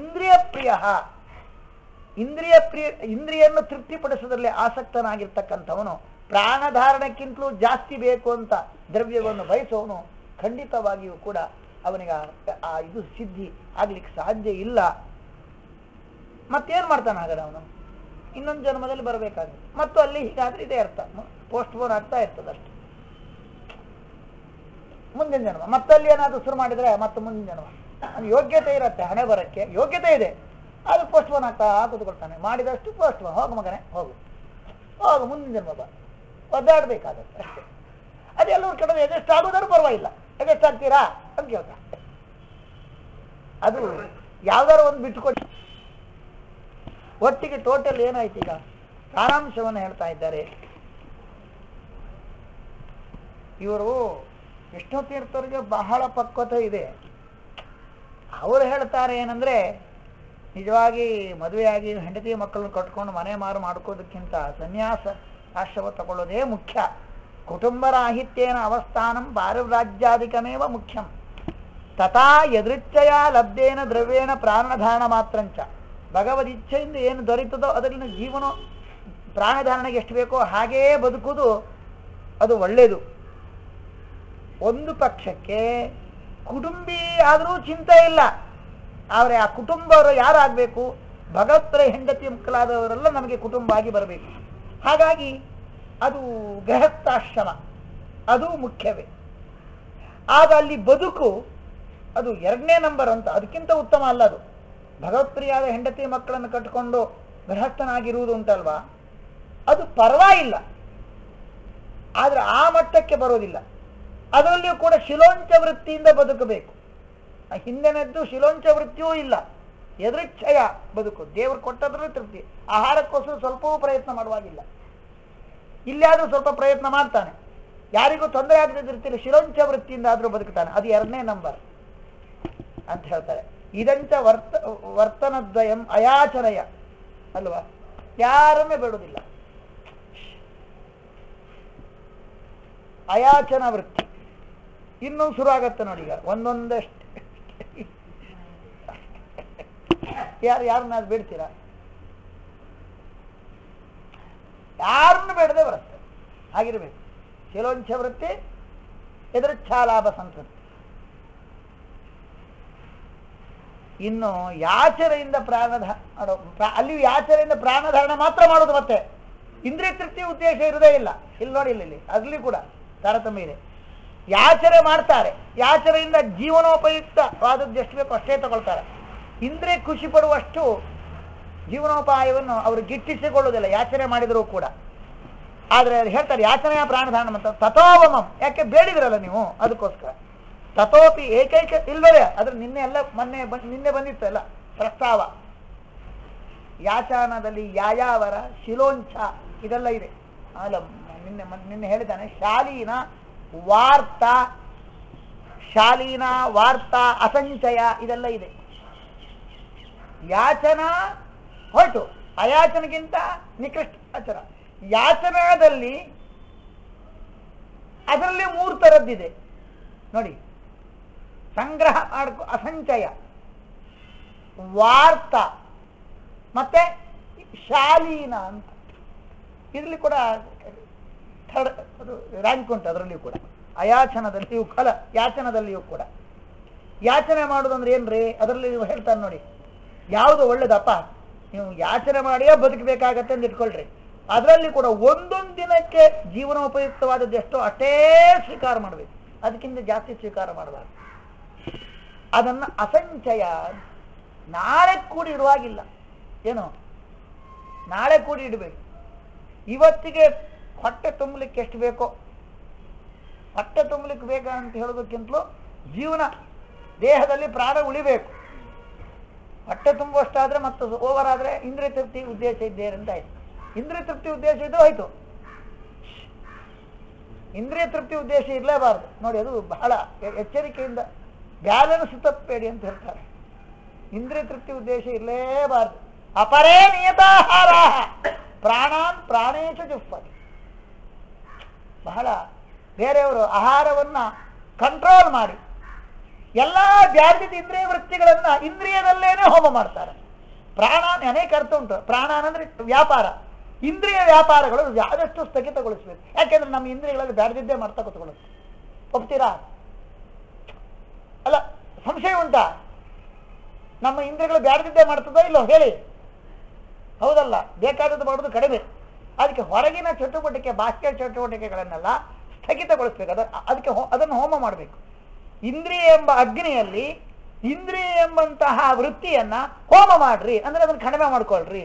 ಇಂದ್ರಿಯನ್ನು ತೃಪ್ತಿಪಡಿಸೋದ್ರಲ್ಲಿ ಆಸಕ್ತನಾಗಿರ್ತಕ್ಕಂಥವನು, ಪ್ರಾಣಧಾರಣಕ್ಕಿಂತಲೂ ಜಾಸ್ತಿ ಬೇಕು ಅಂತ ದ್ರವ್ಯವನ್ನು ಬಯಸೋನು ಖಂಡಿತವಾಗಿಯೂ ಕೂಡ ಅವನಿಗೆ ಆ ಇದು ಸಿದ್ಧಿ ಆಗ್ಲಿಕ್ಕೆ ಸಾಧ್ಯ ಇಲ್ಲ. ಮತ್ತೇನು ಮಾಡ್ತಾನೆ ಹಾಗಾದ್ರೆ ಅವನು? ಇನ್ನೊಂದು ಜನ್ಮದಲ್ಲಿ ಬರಬೇಕಾಗುತ್ತೆ. ಮತ್ತು ಅಲ್ಲಿ ಹೀಗಾದ್ರೆ ಇದೇ ಅರ್ಥ, ಪೋಸ್ಟ್ ಪೋನ್ ಆಗ್ತಾ ಇರ್ತದೆ ಅಷ್ಟೆ. ಮುಂದಿನ ಜನ್ಮ. ಮತ್ತಲ್ಲಿ ಏನಾದರೂ ಶುರು ಮಾಡಿದರೆ ಮತ್ತೆ ಮುಂದಿನ ಜನ್ಮ. ಯೋಗ್ಯತೆ ಇರುತ್ತೆ, ಹಣೆ ಬರಕ್ಕೆ ಯೋಗ್ಯತೆ ಇದೆ, ಅದು ಪೋಸ್ಟ್ ಪೋನ್ ಆಗ್ತಾ ಕೂತ್ಕೊಳ್ತಾನೆ. ಮಾಡಿದಷ್ಟು ಪೋಸ್ಟ್ ಪೋನ್, ಹೋಗು ಮಗನೇ ಹೋಗು ಹೋಗು, ಮುಂದಿನ ಜನ್ಮ ಬಾ, ಒದ್ದಾಡಬೇಕಾಗತ್ತೆ ಅಷ್ಟೇ. ಅದೆಲ್ಲರೂ ಕೆಡೋದು, ಎಜೆಸ್ಟ್ ಆಗೋದಾದ್ರು ಪರವಾಗಿಲ್ಲ, ಎಜೆಸ್ಟ್ ಆಗ್ತೀರಾ ಅಂತ ಕೇಳ್ತಾ. ಅದು ಯಾವ್ದಾರು ಒಂದು ಬಿಟ್ಟುಕೊಟ್ಟು ಒಟ್ಟಿಗೆ ಟೋಟಲ್ ಏನಾಯ್ತು ಈಗ ಸಾರಾಂಶವನ್ನು ಹೇಳ್ತಾ ಇದ್ದಾರೆ ಇವರು. ವಿಷ್ಣು ತೀರ್ಥರಿಗೆ ಬಹಳ ಪಕ್ವತೆ ಇದೆ. ಅವರು ಹೇಳ್ತಾರೆ ಏನಂದ್ರೆ, ನಿಜವಾಗಿ ಮದುವೆಯಾಗಿ ಹೆಂಡತಿ ಮಕ್ಕಳನ್ನು ಕಟ್ಕೊಂಡು ಮನೆ ಮಾರು ಮಾಡ್ಕೋದಕ್ಕಿಂತ ಸನ್ಯಾಸ ಆಶ್ರಮ ತಗೊಳ್ಳೋದೇ ಮುಖ್ಯ. ಕುಟುಂಬ ರಾಹಿತ್ಯೇನ ಅವಸ್ಥಾನಂ ಪಾರಿವ್ರಾಜ್ಯಾಧಿಕಮೇವ ಮುಖ್ಯಂ. ತಥಾ ಯದೃಚ್ಛಯ ಲಬ್ಧೇನ ದ್ರವ್ಯೇಣ ಪ್ರಾಣಧಾರಣ ಮಾತ್ರಂಚ. ಭಗವದಿಚ್ಛೆಯಿಂದ ಏನು ದೊರೀತದೋ ಅದರಿಂದ ಜೀವನ ಪ್ರಾಣಧಾರಣೆಗೆ ಎಷ್ಟು ಬೇಕೋ ಹಾಗೇ ಬದುಕುವುದು ಅದು ಒಳ್ಳೆಯದು. ಒಂದು ಪಕ್ಷಕ್ಕೆ ಕುಟುಂಬಿ ಆದರೂ ಚಿಂತೆ ಇಲ್ಲ, ಆದರೆ ಆ ಕುಟುಂಬವರು ಯಾರಾಗಬೇಕು? ಭಗವತ್ತರ ಹೆಂಡತಿ ಮಕ್ಕಳಾದವರೆಲ್ಲ ನಮಗೆ ಕುಟುಂಬ ಆಗಿ ಬರಬೇಕು. ಹಾಗಾಗಿ ಅದು ಗೃಹಸ್ಥಾಶ್ರಮ, ಅದು ಮುಖ್ಯವೇ. ಆಗ ಅಲ್ಲಿ ಬದುಕು ಅದು ಎರಡನೇ ನಂಬರ್ ಅಂತ, ಅದಕ್ಕಿಂತ ಉತ್ತಮ ಅಲ್ಲ ಅದು. ಭಗವತ್ಪ್ರಿಯಾದ ಹೆಂಡತಿ ಮಕ್ಕಳನ್ನು ಕಟ್ಟಿಕೊಂಡು ಗೃಹಸ್ಥನಾಗಿರುವುದು ಉಂಟಲ್ವಾ, ಅದು ಪರವಾಗಿಲ್ಲ, ಆದರೆ ಆ ಮಟ್ಟಕ್ಕೆ ಬರೋದಿಲ್ಲ. ಅದರಲ್ಲಿಯೂ ಕೂಡ ಶಿಲೋಂಚ ವೃತ್ತಿಯಿಂದ ಬದುಕಬೇಕು. ಹಿಂದೆನದ್ದು ಶಿಲೋಂಚ ವೃತ್ತಿಯೂ ಇಲ್ಲ, ಎದೃಚ್ಛಯ ಬದುಕು. ದೇವರು ಕೊಟ್ಟದ್ರಲ್ಲಿ ತೃಪ್ತಿ. ಆಹಾರಕ್ಕೋಸ್ಕರ ಸ್ವಲ್ಪವೂ ಪ್ರಯತ್ನ ಮಾಡುವಾಗಿಲ್ಲ. ಇಲ್ಲಾದರೂ ಸ್ವಲ್ಪ ಪ್ರಯತ್ನ ಮಾಡ್ತಾನೆ, ಯಾರಿಗೂ ತೊಂದರೆ ಆಗದಿರ್ತಿಲ್ಲ, ಶಿಲೋಂಚ ವೃತ್ತಿಯಿಂದ ಆದರೂ ಬದುಕ್ತಾನೆ. ಅದು ಎರಡನೇ ನಂಬರ್ ಅಂತ ಹೇಳ್ತಾರೆ. ಇದಂತ ವರ್ತನದ್ವಯಂ ಅಯಾಚನಯ ಅಲ್ವಾ, ಯಾರನ್ನೇ ಬೇಡುವುದಿಲ್ಲ. ಅಯಾಚನ ವೃತ್ತಿ ಇನ್ನೊಂದು ಶುರು ಆಗತ್ತೆ ನೋಡಿ. ಈಗ ಒಂದೊಂದಷ್ಟು ಯಾರನ್ನ ಬೇಡ್ತೀರಾ? ಯಾರನ್ನು ಬೇಡದೆ ಬರುತ್ತೆ. ಹಾಗಿರ್ಬೇಕು ಶಿಲೋಂಚ ವೃತ್ತಿ, ಎದುರುಚ್ಛಾಲಾಭ ಸಂತೃಪ್ತಿ. ಇನ್ನು ಯಾಚರೆಯಿಂದ ಅಲ್ಲಿಯೂ ಯಾಚರೆಯಿಂದ ಪ್ರಾಣಧಾರಣ ಮಾತ್ರ ಮಾಡೋದು. ಮತ್ತೆ ಇಂದ್ರಿಯ ತೃಪ್ತಿ ಉದ್ದೇಶ ಇರುವುದೇ ಇಲ್ಲ. ಇಲ್ಲಿ ನೋಡಿ, ಇಲ್ಲಿ ಅಲ್ಲಿ ಕೂಡ ತಾರತಮ್ಯ ಇದೆ. ಯಾಚರೆ ಮಾಡ್ತಾರೆ, ಯಾಚರೆಯಿಂದ ಜೀವನೋಪಯುಕ್ತವಾದದ್ದು ಎಷ್ಟು ಬೇಕು ಅಷ್ಟೇ ತಗೊಳ್ತಾರೆ. ಇಂದ್ರಿಯ ಖುಷಿ ಪಡುವಷ್ಟು ಜೀವನೋಪಾಯವನ್ನು ಅವರು ಗಿಟ್ಟಿಸಿಕೊಳ್ಳುವುದಿಲ್ಲ ಯಾಚನೆ ಮಾಡಿದರೂ ಕೂಡ. ಆದರೆ ಅದು ಹೇಳ್ತಾರೆ ಯಾಚನೆಯ ಪ್ರಾಣಧಾರಣ ಅಂತ. ತಥೋವಮಂ, ಯಾಕೆ ಬೇಡಿದ್ರಲ್ಲ ನೀವು, ಅದಕ್ಕೋಸ್ಕರ. ತಥೋಪಿ ಏಕೈಕ ಇಲ್ವೇ, ಅದ್ರ ನಿನ್ನೆ ಬಂದಿತ್ತು ಎಲ್ಲ ಪ್ರಸ್ತಾವ. ಯಾಚಾನದಲ್ಲಿ ಯಾಯಾವರ, ಶಿಲೋಂಚ ಇದೆಲ್ಲ ಇದೆ. ಅಲ್ಲ, ನಿನ್ನೆ ಹೇಳಿದ್ದಾನೆ. ಶಾಲೀನ ವಾರ್ತಾ ಅಸಂಚಯ ಇದೆಲ್ಲ ಇದೆ. ಯಾಚನ ಹೋಯ್ತು, ಅಯಾಚನೆಗಿಂತ ನಿಕೃಷ್ಟ ಆಚರ. ಯಾಚನದಲ್ಲಿ ಅದರಲ್ಲಿ 3 ಥರದ್ದಿದೆ ನೋಡಿ. ಸಂಗ್ರಹ ಮಾಡ್ಕೊ ಅಸಂಚಯ, ವಾರ್ತ ಮತ್ತೆ ಶಾಲೀನ ಅಂತ. ಇದರಲ್ಲಿ ಕೂಡ ರ್ಯಾಂಕ್ ಉಂಟು. ಅದರಲ್ಲಿಯೂ ಕೂಡ ಅಯಾಚನದಲ್ಲಿಯೂ ಯಾಚನದಲ್ಲಿಯೂ ಕೂಡ. ಯಾಚನೆ ಮಾಡುದಂದ್ರೆ ಏನ್ರಿ, ಅದರಲ್ಲಿ ನೀವು ಹೇಳ್ತಾರೆ ನೋಡಿ, ಯಾವುದು ಒಳ್ಳೇದಪ್ಪ, ನೀವು ಯಾಚನೆ ಮಾಡಿಯೇ ಬದುಕಬೇಕಾಗತ್ತೆ ಅಂತ ಇಟ್ಕೊಳ್ರಿ. ಅದರಲ್ಲಿ ಕೂಡ ಒಂದೊಂದು ದಿನಕ್ಕೆ ಜೀವನೋಪಯುಕ್ತವಾದದ್ದು ಎಷ್ಟೋ ಅಷ್ಟೇ ಸ್ವೀಕಾರ ಮಾಡಬೇಕು, ಅದಕ್ಕಿಂತ ಜಾಸ್ತಿ ಸ್ವೀಕಾರ ಮಾಡಬಾರ್ದು. ಅದನ್ನು ಅಸಂಚಯ, ನಾಳೆ ಕೂಡಿ ಇಡುವಾಗಿಲ್ಲ. ಏನು, ನಾಳೆ ಕೂಡಿ ಇಡಬೇಕು. ಇವತ್ತಿಗೆ ಹೊಟ್ಟೆ ತುಂಬಲಿಕ್ಕೆ ಎಷ್ಟು ಬೇಕೋ, ಹೊಟ್ಟೆ ತುಂಬಲಿಕ್ಕೆ ಬೇಕಾ ಅಂತ ಹೇಳೋದಕ್ಕಿಂತಲೂ ಜೀವನ ದೇಹದಲ್ಲಿ ಪ್ರಾಣ ಉಳಿಬೇಕು. ಹೊಟ್ಟೆ ತುಂಬುವಷ್ಟಾದ್ರೆ ಮತ್ತು ಓವರ್ ಆದರೆ ಇಂದ್ರಿಯ ತೃಪ್ತಿ ಉದ್ದೇಶ ಇದ್ದೇನೆ ಅಂತ ಆಯ್ತು. ಇಂದ್ರಿಯ ತೃಪ್ತಿ ಉದ್ದೇಶ ಇದ್ದು ಹೋಯ್ತು. ಇಂದ್ರಿಯ ತೃಪ್ತಿ ಉದ್ದೇಶ ಇರಲೇಬಾರದು ನೋಡಿ. ಅದು ಬಹಳ ಎಚ್ಚರಿಕೆಯಿಂದ ಬ್ಯಾಲೆನ್ಸ್ ತಪ್ಪಬೇಡಿ ಅಂತ ಹೇಳ್ತಾರೆ. ಇಂದ್ರಿಯ ತೃಪ್ತಿ ಉದ್ದೇಶ ಇರಲೇಬಾರದು. ಅಪರೇ ನಿಯತಾಹಾರ ಪ್ರಾಣಾನ್ ಪ್ರಾಣೇಶ ಜುಪ್ಪತಿ. ಬಹಳ ಬೇರೆಯವರು ಆಹಾರವನ್ನ ಕಂಟ್ರೋಲ್ ಮಾಡಿ ಎಲ್ಲ ಬ್ಯಾರ್ಜಿತ ಇಂದ್ರಿಯ ವೃತ್ತಿಗಳನ್ನ ಇಂದ್ರಿಯದಲ್ಲೇನೆ ಹೋಮ ಮಾಡ್ತಾರೆ. ಪ್ರಾಣ ಅನೇಕ ಅರ್ಥ ಉಂಟು. ಪ್ರಾಣ ಅಂದ್ರೆ ವ್ಯಾಪಾರ, ಇಂದ್ರಿಯ ವ್ಯಾಪಾರಗಳು ಆದಷ್ಟು ಸ್ಥಗಿತಗೊಳಿಸ್ಬೇಕು. ಯಾಕೆಂದ್ರೆ ನಮ್ಮ ಇಂದ್ರಿಯಗಳಲ್ಲಿ ಬ್ಯಾಡ್ದಿದ್ದೇ ಮಾಡ್ತಾ ಕೂತ್ಕೊಳ್ಳೋದು. ಒಪ್ತೀರಾ? ಅಲ್ಲ, ಸಂಶಯ ಉಂಟಾ? ನಮ್ಮ ಇಂದ್ರಿಯಗಳು ಬ್ಯಾಡ್ದಿದ್ದೇ ಮಾಡ್ತದೋ ಇಲ್ಲೋ ಹೇಳಿ? ಹೌದಲ್ಲ, ಬೇಕಾದದ್ದು ಮಾಡೋದು ಕಡಿಮೆ. ಅದಕ್ಕೆ ಹೊರಗಿನ ಚಟುವಟಿಕೆ, ಬಾಹ್ಯ ಚಟುವಟಿಕೆಗಳನ್ನೆಲ್ಲ ಸ್ಥಗಿತಗೊಳಿಸ್ಬೇಕು. ಅದಕ್ಕೆ ಅದನ್ನು ಹೋಮ ಮಾಡಬೇಕು. ಇಂದ್ರಿಯ ಎಂಬ ಅಗ್ನಿಯಲ್ಲಿ ಇಂದ್ರಿಯ ಎಂಬಂತಹ ವೃತ್ತಿಯನ್ನ ಹೋಮ ಮಾಡ್ರಿ ಅಂದ್ರೆ ಅದನ್ನು ಕಡಿಮೆ ಮಾಡ್ಕೊಳ್ರಿ.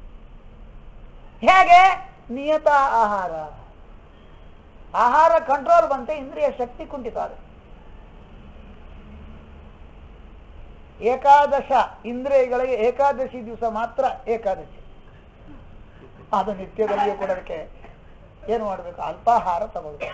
ಹೇಗೆ? ನಿಯತ ಆಹಾರ. ಆಹಾರ ಕಂಟ್ರೋಲ್ ಬಂತೆ, ಇಂದ್ರಿಯ ಶಕ್ತಿ ಕುಂಠಿತ ಆಗುತ್ತೆ. ಏಕಾದಶ ಇಂದ್ರಿಯಗಳಿಗೆ ಏಕಾದಶಿ ದಿವಸ ಮಾತ್ರ ಏಕಾದಶಿ. ಅದು ನಿತ್ಯದಲ್ಲಿಯೂ ಕೂಡ ಅದಕ್ಕೆ ಏನು ಮಾಡಬೇಕು? ಅಲ್ಪಾಹಾರ ತಗೊಳ್ಬೇಕು.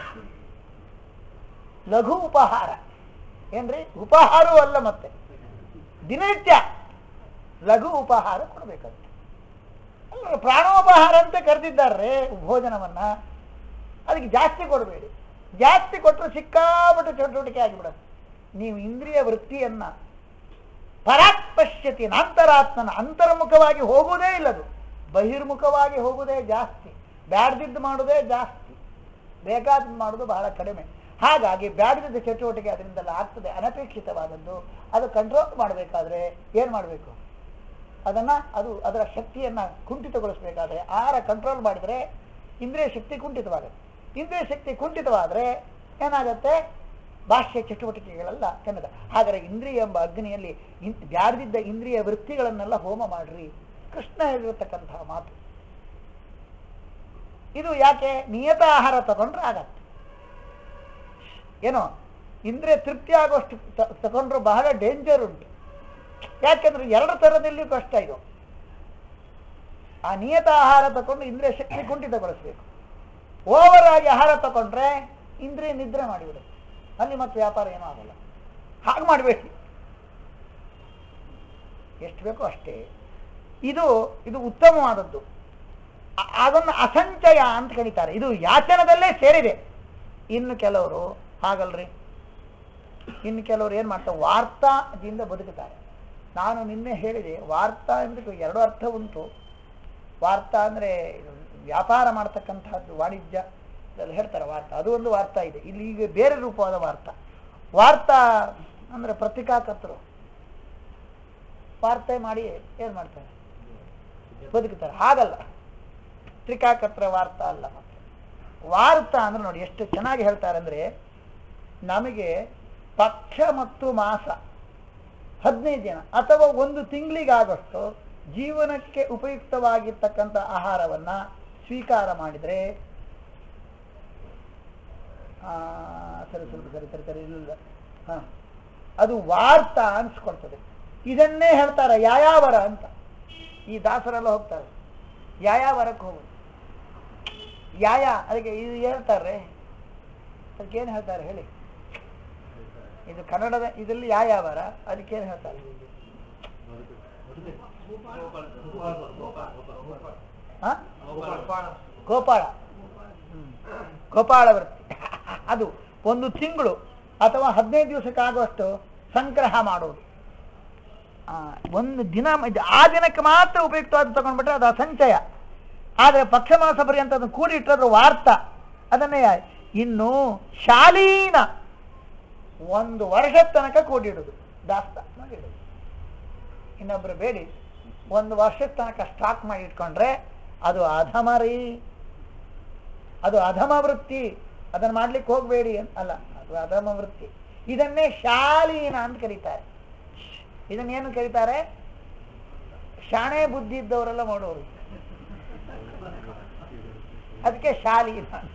ಲಘು ಉಪಹಾರ ಏನ್ರಿ? ಉಪಹಾರವೂ ಅಲ್ಲ, ಮತ್ತೆ ದಿನನಿತ್ಯ ಲಘು ಉಪಹಾರ ಕೊಡ್ಬೇಕಂತ. ಅಲ್ಲ, ಪ್ರಾಣೋಪಹಾರ ಅಂತ ಕರೆದಿದ್ದಾರೆ ಭೋಜನವನ್ನ. ಅದಕ್ಕೆ ಜಾಸ್ತಿ ಕೊಡಬೇಡಿ. ಜಾಸ್ತಿ ಕೊಟ್ಟರೆ ಸಿಕ್ಕಾಪಟ್ಟು ಚಟುವಟಿಕೆ ಆಗಿಬಿಡುತ್ತೆ. ನೀವು ಇಂದ್ರಿಯ ವೃತ್ತಿಯನ್ನ ಪರಾಕ್ ಪಶ್ಯತಿ ನಾಂತರಾತ್ಮನ ಅಂತರ್ಮುಖವಾಗಿ ಹೋಗುವುದೇ ಇಲ್ಲದು, ಬಹಿರ್ಮುಖವಾಗಿ ಹೋಗುವುದೇ ಜಾಸ್ತಿ. ಬ್ಯಾಡ್ದಿದ್ದು ಮಾಡುವುದೇ ಜಾಸ್ತಿ, ಬೇಕಾದದ್ದು ಮಾಡುವುದು ಬಹಳ ಕಡಿಮೆ. ಹಾಗಾಗಿ ಬ್ಯಾಡ್ದಿದ್ದ ಚಟುವಟಿಕೆ ಅದರಿಂದೆಲ್ಲ ಆಗ್ತದೆ, ಅನಪೇಕ್ಷಿತವಾದದ್ದು. ಅದು ಕಂಟ್ರೋಲ್ ಮಾಡಬೇಕಾದ್ರೆ ಏನು ಮಾಡಬೇಕು? ಅದರ ಶಕ್ತಿಯನ್ನ ಕುಂಠಿತಗೊಳಿಸಬೇಕಾದ್ರೆ ಆಹಾರ ಕಂಟ್ರೋಲ್ ಮಾಡಿದರೆ ಇಂದ್ರಿಯ ಶಕ್ತಿ ಕುಂಠಿತವಾಗುತ್ತೆ. ಇಂದ್ರಿಯ ಶಕ್ತಿ ಕುಂಠಿತವಾದರೆ ಏನಾಗುತ್ತೆ? ಬಾಹ್ಯ ಚಟುವಟಿಕೆಗಳೆಲ್ಲ ಕೆನ್ನದ. ಹಾಗಾದರೆ ಇಂದ್ರಿಯ ಎಂಬ ಅಗ್ನಿಯಲ್ಲಿ ಬ್ಯಾಡ್ದಿದ್ದ ಇಂದ್ರಿಯ ವೃತ್ತಿಗಳನ್ನೆಲ್ಲ ಹೋಮ ಮಾಡ್ರಿ. ಕೃಷ್ಣ ಹೇಳಿರತಕ್ಕಂತಹ ಮಾತು ಇದು. ಯಾಕೆ? ನಿಯತ ಆಹಾರ ತಗೊಂಡ್ರೆ ಆಗತ್ತೆ. ಏನೋ ಇಂದ್ರಿಯ ತೃಪ್ತಿ ಆಗೋಷ್ಟು ತಗೊಂಡ್ರು ಬಹಳ ಡೇಂಜರ್ ಉಂಟು. ಯಾಕೆಂದ್ರೆ ಎರಡು ಥರದಲ್ಲಿಯೂ ಕಷ್ಟ ಇದು. ಆ ನಿಯತ ಆಹಾರ ತಗೊಂಡು ಇಂದ್ರಿಯ ಶಕ್ತಿ ಕುಂಠಿತಗೊಳಿಸ್ಬೇಕು. ಓವರ್ ಆಗಿ ಆಹಾರ ತಗೊಂಡ್ರೆ ಇಂದ್ರಿಯ ನಿದ್ರೆ ಮಾಡಿಬಿಡುತ್ತೆ, ಅಲ್ಲಿ ಮತ್ತೆ ವ್ಯಾಪಾರ ಏನೂ ಆಗಲ್ಲ. ಹಾಗೆ ಮಾಡಬೇಡಿ, ಎಷ್ಟು ಬೇಕೋ ಅಷ್ಟೇ. ಇದು ಉತ್ತಮವಾದದ್ದು. ಅದನ್ನು ಅಸಂಚಯ ಅಂತ ಕರೀತಾರೆ. ಇದು ಯಾಚನದಲ್ಲೇ ಸೇರಿದೆ. ಇನ್ನು ಕೆಲವರು ಹಾಗಲ್ರಿ, ಇನ್ನು ಕೆಲವರು ಏನು ಮಾಡ್ತಾರೆ? ವಾರ್ತಾದಿಂದ ಬದುಕುತ್ತಾರೆ. ನಾನು ನಿನ್ನೆ ಹೇಳಿದೆ, ವಾರ್ತಾ ಅಂದರೆ ಎರಡು ಅರ್ಥ ಉಂಟು. ವಾರ್ತಾ ಅಂದರೆ ವ್ಯಾಪಾರ ಮಾಡ್ತಕ್ಕಂಥದ್ದು, ವಾಣಿಜ್ಯ ಹೇಳ್ತಾರೆ ವಾರ್ತಾ. ಅದು ಒಂದು ವಾರ್ತಾ ಇದೆ. ಇಲ್ಲಿ ಈಗ ಬೇರೆ ರೂಪವಾದ ವಾರ್ತಾ. ವಾರ್ತಾ ಅಂದರೆ ಪತ್ರಿಕಾಕರ್ತರು ವಾರ್ತೆ ಮಾಡಿ ಏನು ಮಾಡ್ತಾರೆ? ಬದುಕುತ್ತಾರೆ. ಹಾಗಲ್ಲ, ಪತ್ರಿಕಾಕರ್ತರ ವಾರ್ತಾ ಅಲ್ಲ. ಮತ್ತೆ ವಾರ್ತಾ ಅಂದ್ರೆ ನೋಡಿ ಎಷ್ಟು ಚೆನ್ನಾಗಿ ಹೇಳ್ತಾರೆ ಅಂದರೆ, ನಮಗೆ ಪಕ್ಷ ಮತ್ತು ಮಾಸ 15 ದಿನ ಅಥವಾ ಒಂದು ತಿಂಗಳಿಗಾಗಷ್ಟು ಜೀವನಕ್ಕೆ ಉಪಯುಕ್ತವಾಗಿರ್ತಕ್ಕಂಥ ಆಹಾರವನ್ನ ಸ್ವೀಕಾರ ಮಾಡಿದರೆ ಸರಿ ಇಲ್ಲ, ಅದು ವಾರ್ತಾ ಅನ್ಸ್ಕೊಳ್ತದೆ. ಇದನ್ನೇ ಹೇಳ್ತಾರೆ ಯಾಯಾವರ ಅಂತ. ಈ ದಾಸರೆಲ್ಲ ಹೋಗ್ತಾರೆ ಯಾಯಾವರಕ್ಕೆ ಹೋಗುದು. ಅದಕ್ಕೆ ಇದು ಹೇಳ್ತಾರೆ, ಅದಕ್ಕೇನು ಹೇಳ್ತಾರೆ ಹೇಳಿ? ಇದು ಕನ್ನಡದ ಇದರಲ್ಲಿ ಯಾಯಾವರ, ಅದಕ್ಕೇನು ಹೇಳ್ತಾರೆ? ಗೋಪಾಳ, ಗೋಪಾಳ ವೃತ್ತಿ. ಅದು ಒಂದು ತಿಂಗಳು ಅಥವಾ 15 ದಿವಸಕ್ಕಾಗುವಷ್ಟು ಸಂಗ್ರಹ ಮಾಡುವುದು. ಒಂದು ದಿನ, ಆ ದಿನಕ್ಕೆ ಮಾತ್ರ ಉಪಯುಕ್ತವಾದ ತಗೊಂಡ್ಬಿಟ್ರೆ ಅದು ಅಸಂಚಯ. ಆದರೆ ಪಕ್ಷ ಮಾಸ ಪರ್ಯಂತ ಅದನ್ನು ಕೂಡಿಟ್ಟರು ವಾರ್ತಾ. ಅದನ್ನೇ ಇನ್ನು ಶಾಲೀನ 1 ವರ್ಷದ ತನಕ ಕೂಡಿಡುದು, ದಾಸ್ತ ಮಾಡಿಡುದು. ಇನ್ನೊಬ್ರು ಬೇಡಿ 1 ವರ್ಷದ ತನಕ ಸ್ಟಾಕ್ ಮಾಡಿ ಇಟ್ಕೊಂಡ್ರೆ ಅದು ಅಧಮರಿ, ಅದು ಅಧಮ ವೃತ್ತಿ. ಅದನ್ನು ಮಾಡ್ಲಿಕ್ಕೆ ಹೋಗಬೇಡಿ ಅಲ್ಲ, ಅದು ಅಧಮ ವೃತ್ತಿ. ಇದನ್ನೇ ಶಾಲೀನ ಅಂತ ಕರೀತಾರೆ. ಇದನ್ನೇನು ಕರೀತಾರೆ? ಶಾಣೆ ಬುದ್ಧಿ ಇದ್ದವರೆಲ್ಲ ಮಾಡೋರು, ಅದಕ್ಕೆ ಶಾಲೀನ ಅಂತ.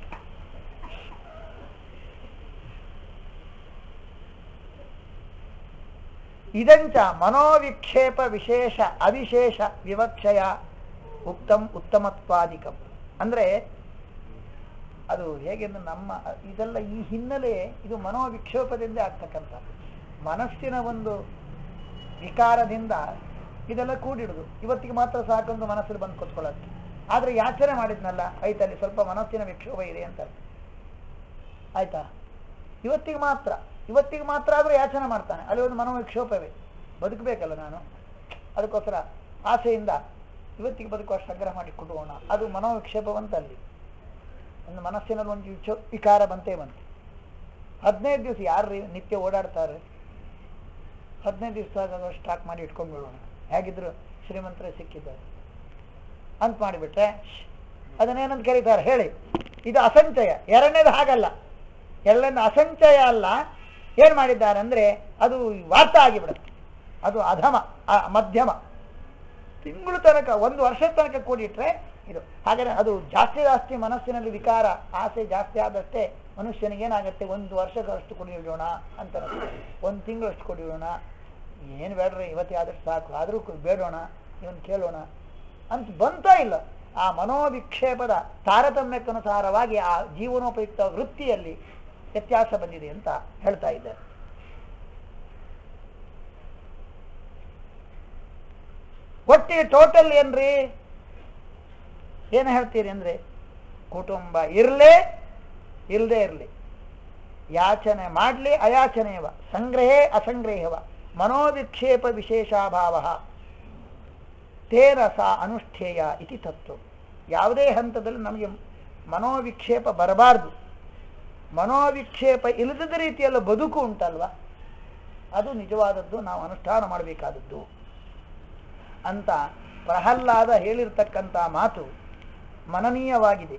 ಇದಂಚ ಮನೋವಿಕ್ಷೇಪ ವಿಶೇಷ ಅವಿಶೇಷ ವಿವಕ್ಷಯ ಉತ್ತಮತ್ವಾದಿಕಂ. ಅಂದ್ರೆ ಅದು ಹೇಗೆಂದ್ರೆ ನಮ್ಮ ಇದೆಲ್ಲ ಈ ಹಿನ್ನೆಲೆ ಇದು ಮನೋವಿಕ್ಷೇಪದಿಂದ ಆಗ್ತಕ್ಕಂಥ ಮನಸ್ಸಿನ ಒಂದು ವಿಕಾರದಿಂದ ಇದೆಲ್ಲ ಕೂಡಿಡುದು. ಇವತ್ತಿಗೆ ಮಾತ್ರ ಸಾಕೊಂದು ಮನಸ್ಸಲ್ಲಿ ಬಂದು ಕೂತ್ಕೊಳ್ಳೋದು. ಆದ್ರೆ ಯಾಚನೆ ಮಾಡಿದ್ನಲ್ಲ ಐತಲ್ಲಿ ಸ್ವಲ್ಪ ಮನಸ್ಸಿನ ವಿಕ್ಷೋಭ ಇದೆ ಅಂತ ಆಯ್ತಾ? ಇವತ್ತಿಗೆ ಮಾತ್ರ ಆದ್ರೂ ಯಾಚನೆ ಮಾಡ್ತಾನೆ, ಅಲ್ಲಿ ಒಂದು ಮನೋವಿಕ್ಷೋಭವೇ. ಬದುಕಬೇಕಲ್ಲ ನಾನು, ಅದಕ್ಕೋಸ್ಕರ ಆಸೆಯಿಂದ ಇವತ್ತಿಗೆ ಬದುಕುವ ಸಂಗ್ರಹ ಮಾಡಿ ಕೊಡುವೋಣ, ಅದು ಮನೋವಿಕ್ಷೇಪವಂತ. ಅಲ್ಲಿ ಒಂದು ಮನಸ್ಸಿನಲ್ಲಿ ಒಂದು ವಿಕಾರ ಬಂತೆ. 15 ದಿವಸ ಯಾರು ನಿತ್ಯ ಓಡಾಡ್ತಾರೆ? 15 ದಿವಸ ಸ್ಟಾಕ್ ಮಾಡಿ ಇಟ್ಕೊಂಡ್ಬಿಡೋಣ, ಹೇಗಿದ್ರು ಶ್ರೀಮಂತರೇ ಸಿಕ್ಕಿದ್ದಾರೆ ಅಂತ ಮಾಡಿಬಿಟ್ರೆ ಅದನ್ನೇನಂತ ಕರೀತಾರೆ ಹೇಳಿ? ಇದು ಅಸಂಚಯ. ಎರಡನೇದು ಹಾಗಲ್ಲ, ಎಳ್ಳನ್ನು ಅಸಂಚಯ ಅಲ್ಲ, ಏನು ಮಾಡಿದ್ದಾರೆ ಅಂದರೆ ಅದು ವಾರ್ತ ಆಗಿಬಿಡುತ್ತೆ. ಅದು ಅಧಮ, ಮಧ್ಯಮ. ತಿಂಗಳು ತನಕ, 1 ವರ್ಷದ ತನಕ ಕೂಡಿಟ್ರೆ ಇದು. ಹಾಗಾದರೆ ಅದು ಜಾಸ್ತಿ ಮನಸ್ಸಿನಲ್ಲಿ ವಿಕಾರ, ಆಸೆ ಜಾಸ್ತಿ ಆದಷ್ಟೇ ಮನುಷ್ಯನಿಗೇನಾಗುತ್ತೆ, 1 ವರ್ಷಕ್ಕಷ್ಟು ಕುಡಿಯೋಣ ಅಂತ, 1 ತಿಂಗಳಷ್ಟು ಕುಡಿಯೋಣ, ಏನು ಬೇಡ್ರಿ ಇವತ್ತೇ ಆದಷ್ಟು ಸಾಕು, ಆದರೂ ಬೇಡೋಣ, ಇವನು ಕೇಳೋಣ ಅಂತ ಬಂತಾ ಇಲ್ಲ. ಆ ಮನೋವಿಕ್ಷೇಪದ ತಾರತಮ್ಯಕ್ಕನುಸಾರವಾಗಿ ಆ ಜೀವನೋಪಯುಕ್ತ ವೃತ್ತಿಯಲ್ಲಿ ವ್ಯತ್ಯಾಸ ಬಂದಿದೆ ಅಂತ ಹೇಳ್ತಾ ಇದ್ದಾರೆ. ಒಟ್ಟಿಗೆ ಟೋಟಲ್ ಏನ್ರಿ, ಏನು ಹೇಳ್ತೀರಿ ಅಂದರೆ, ಕುಟುಂಬ ಇರಲೇ ಇಲ್ಲದೆ ಇರಲಿ, ಯಾಚನೆ ಮಾಡಲಿ ಅಯಾಚನೆಯವ, ಸಂಗ್ರಹೇ ಅಸಂಗ್ರಹವ, ಮನೋವಿಕ್ಷೇಪ ವಿಶೇಷಾಭಾವ ತೇನ ಸಾ ಅನುಷ್ಠೇಯ ಇತಿ ತತ್ವ. ಯಾವುದೇ ಹಂತದಲ್ಲಿ ನಮಗೆ ಮನೋವಿಕ್ಷೇಪ ಬರಬಾರ್ದು. ಮನೋವಿಕ್ಷೇಪ ಇಲ್ಲದ ರೀತಿಯಲ್ಲ ಬದುಕು ಉಂಟಲ್ವ, ಅದು ನಿಜವಾದದ್ದು, ನಾವು ಅನುಷ್ಠಾನ ಮಾಡಬೇಕಾದದ್ದು ಅಂತ ಪ್ರಹ್ಲಾದ ಹೇಳಿರ್ತಕ್ಕಂಥ ಮಾತು ಮನನೀಯವಾಗಿದೆ.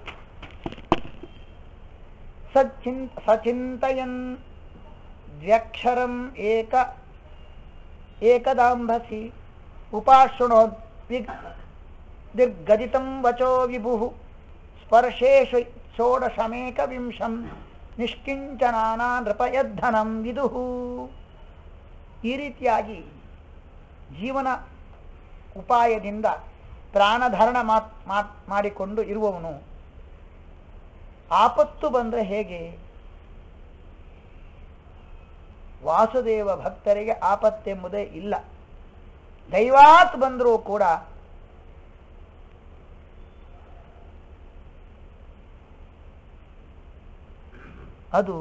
ಸಚಿಂತಯನ್ ದ್ವ್ಯಕ್ಷರಂ ಏಕದಾಂಭಸಿ ಉಪಾಶೃಣೋದ್ ದಿರ್ಗದಿತಂ ವಚೋ ವಿಭು ಸ್ಪರ್ಶೇಷು ಷೋಡಶಮೇಕವಿಂಶಂ ನಿಷ್ಕಿಂಚನಾನಾ ನೃಪಯದ್ಧನಂ ವಿದುಹು. ಈ ರೀತಿಯಾಗಿ ಜೀವನ ಉಪಾಯದಿಂದ ಪ್ರಾಣಧಾರಣ ಮಾಡಿಕೊಂಡು ಇರುವವನು ಆಪತ್ತು ಬಂದರೆ ಹೇಗೆ? ವಾಸುದೇವ ಭಕ್ತರಿಗೆ ಆಪತ್ತೆಂಬುದೇ ಇಲ್ಲ. ದೈವಾತ್ ಬಂದರೂ ಕೂಡ ಅದು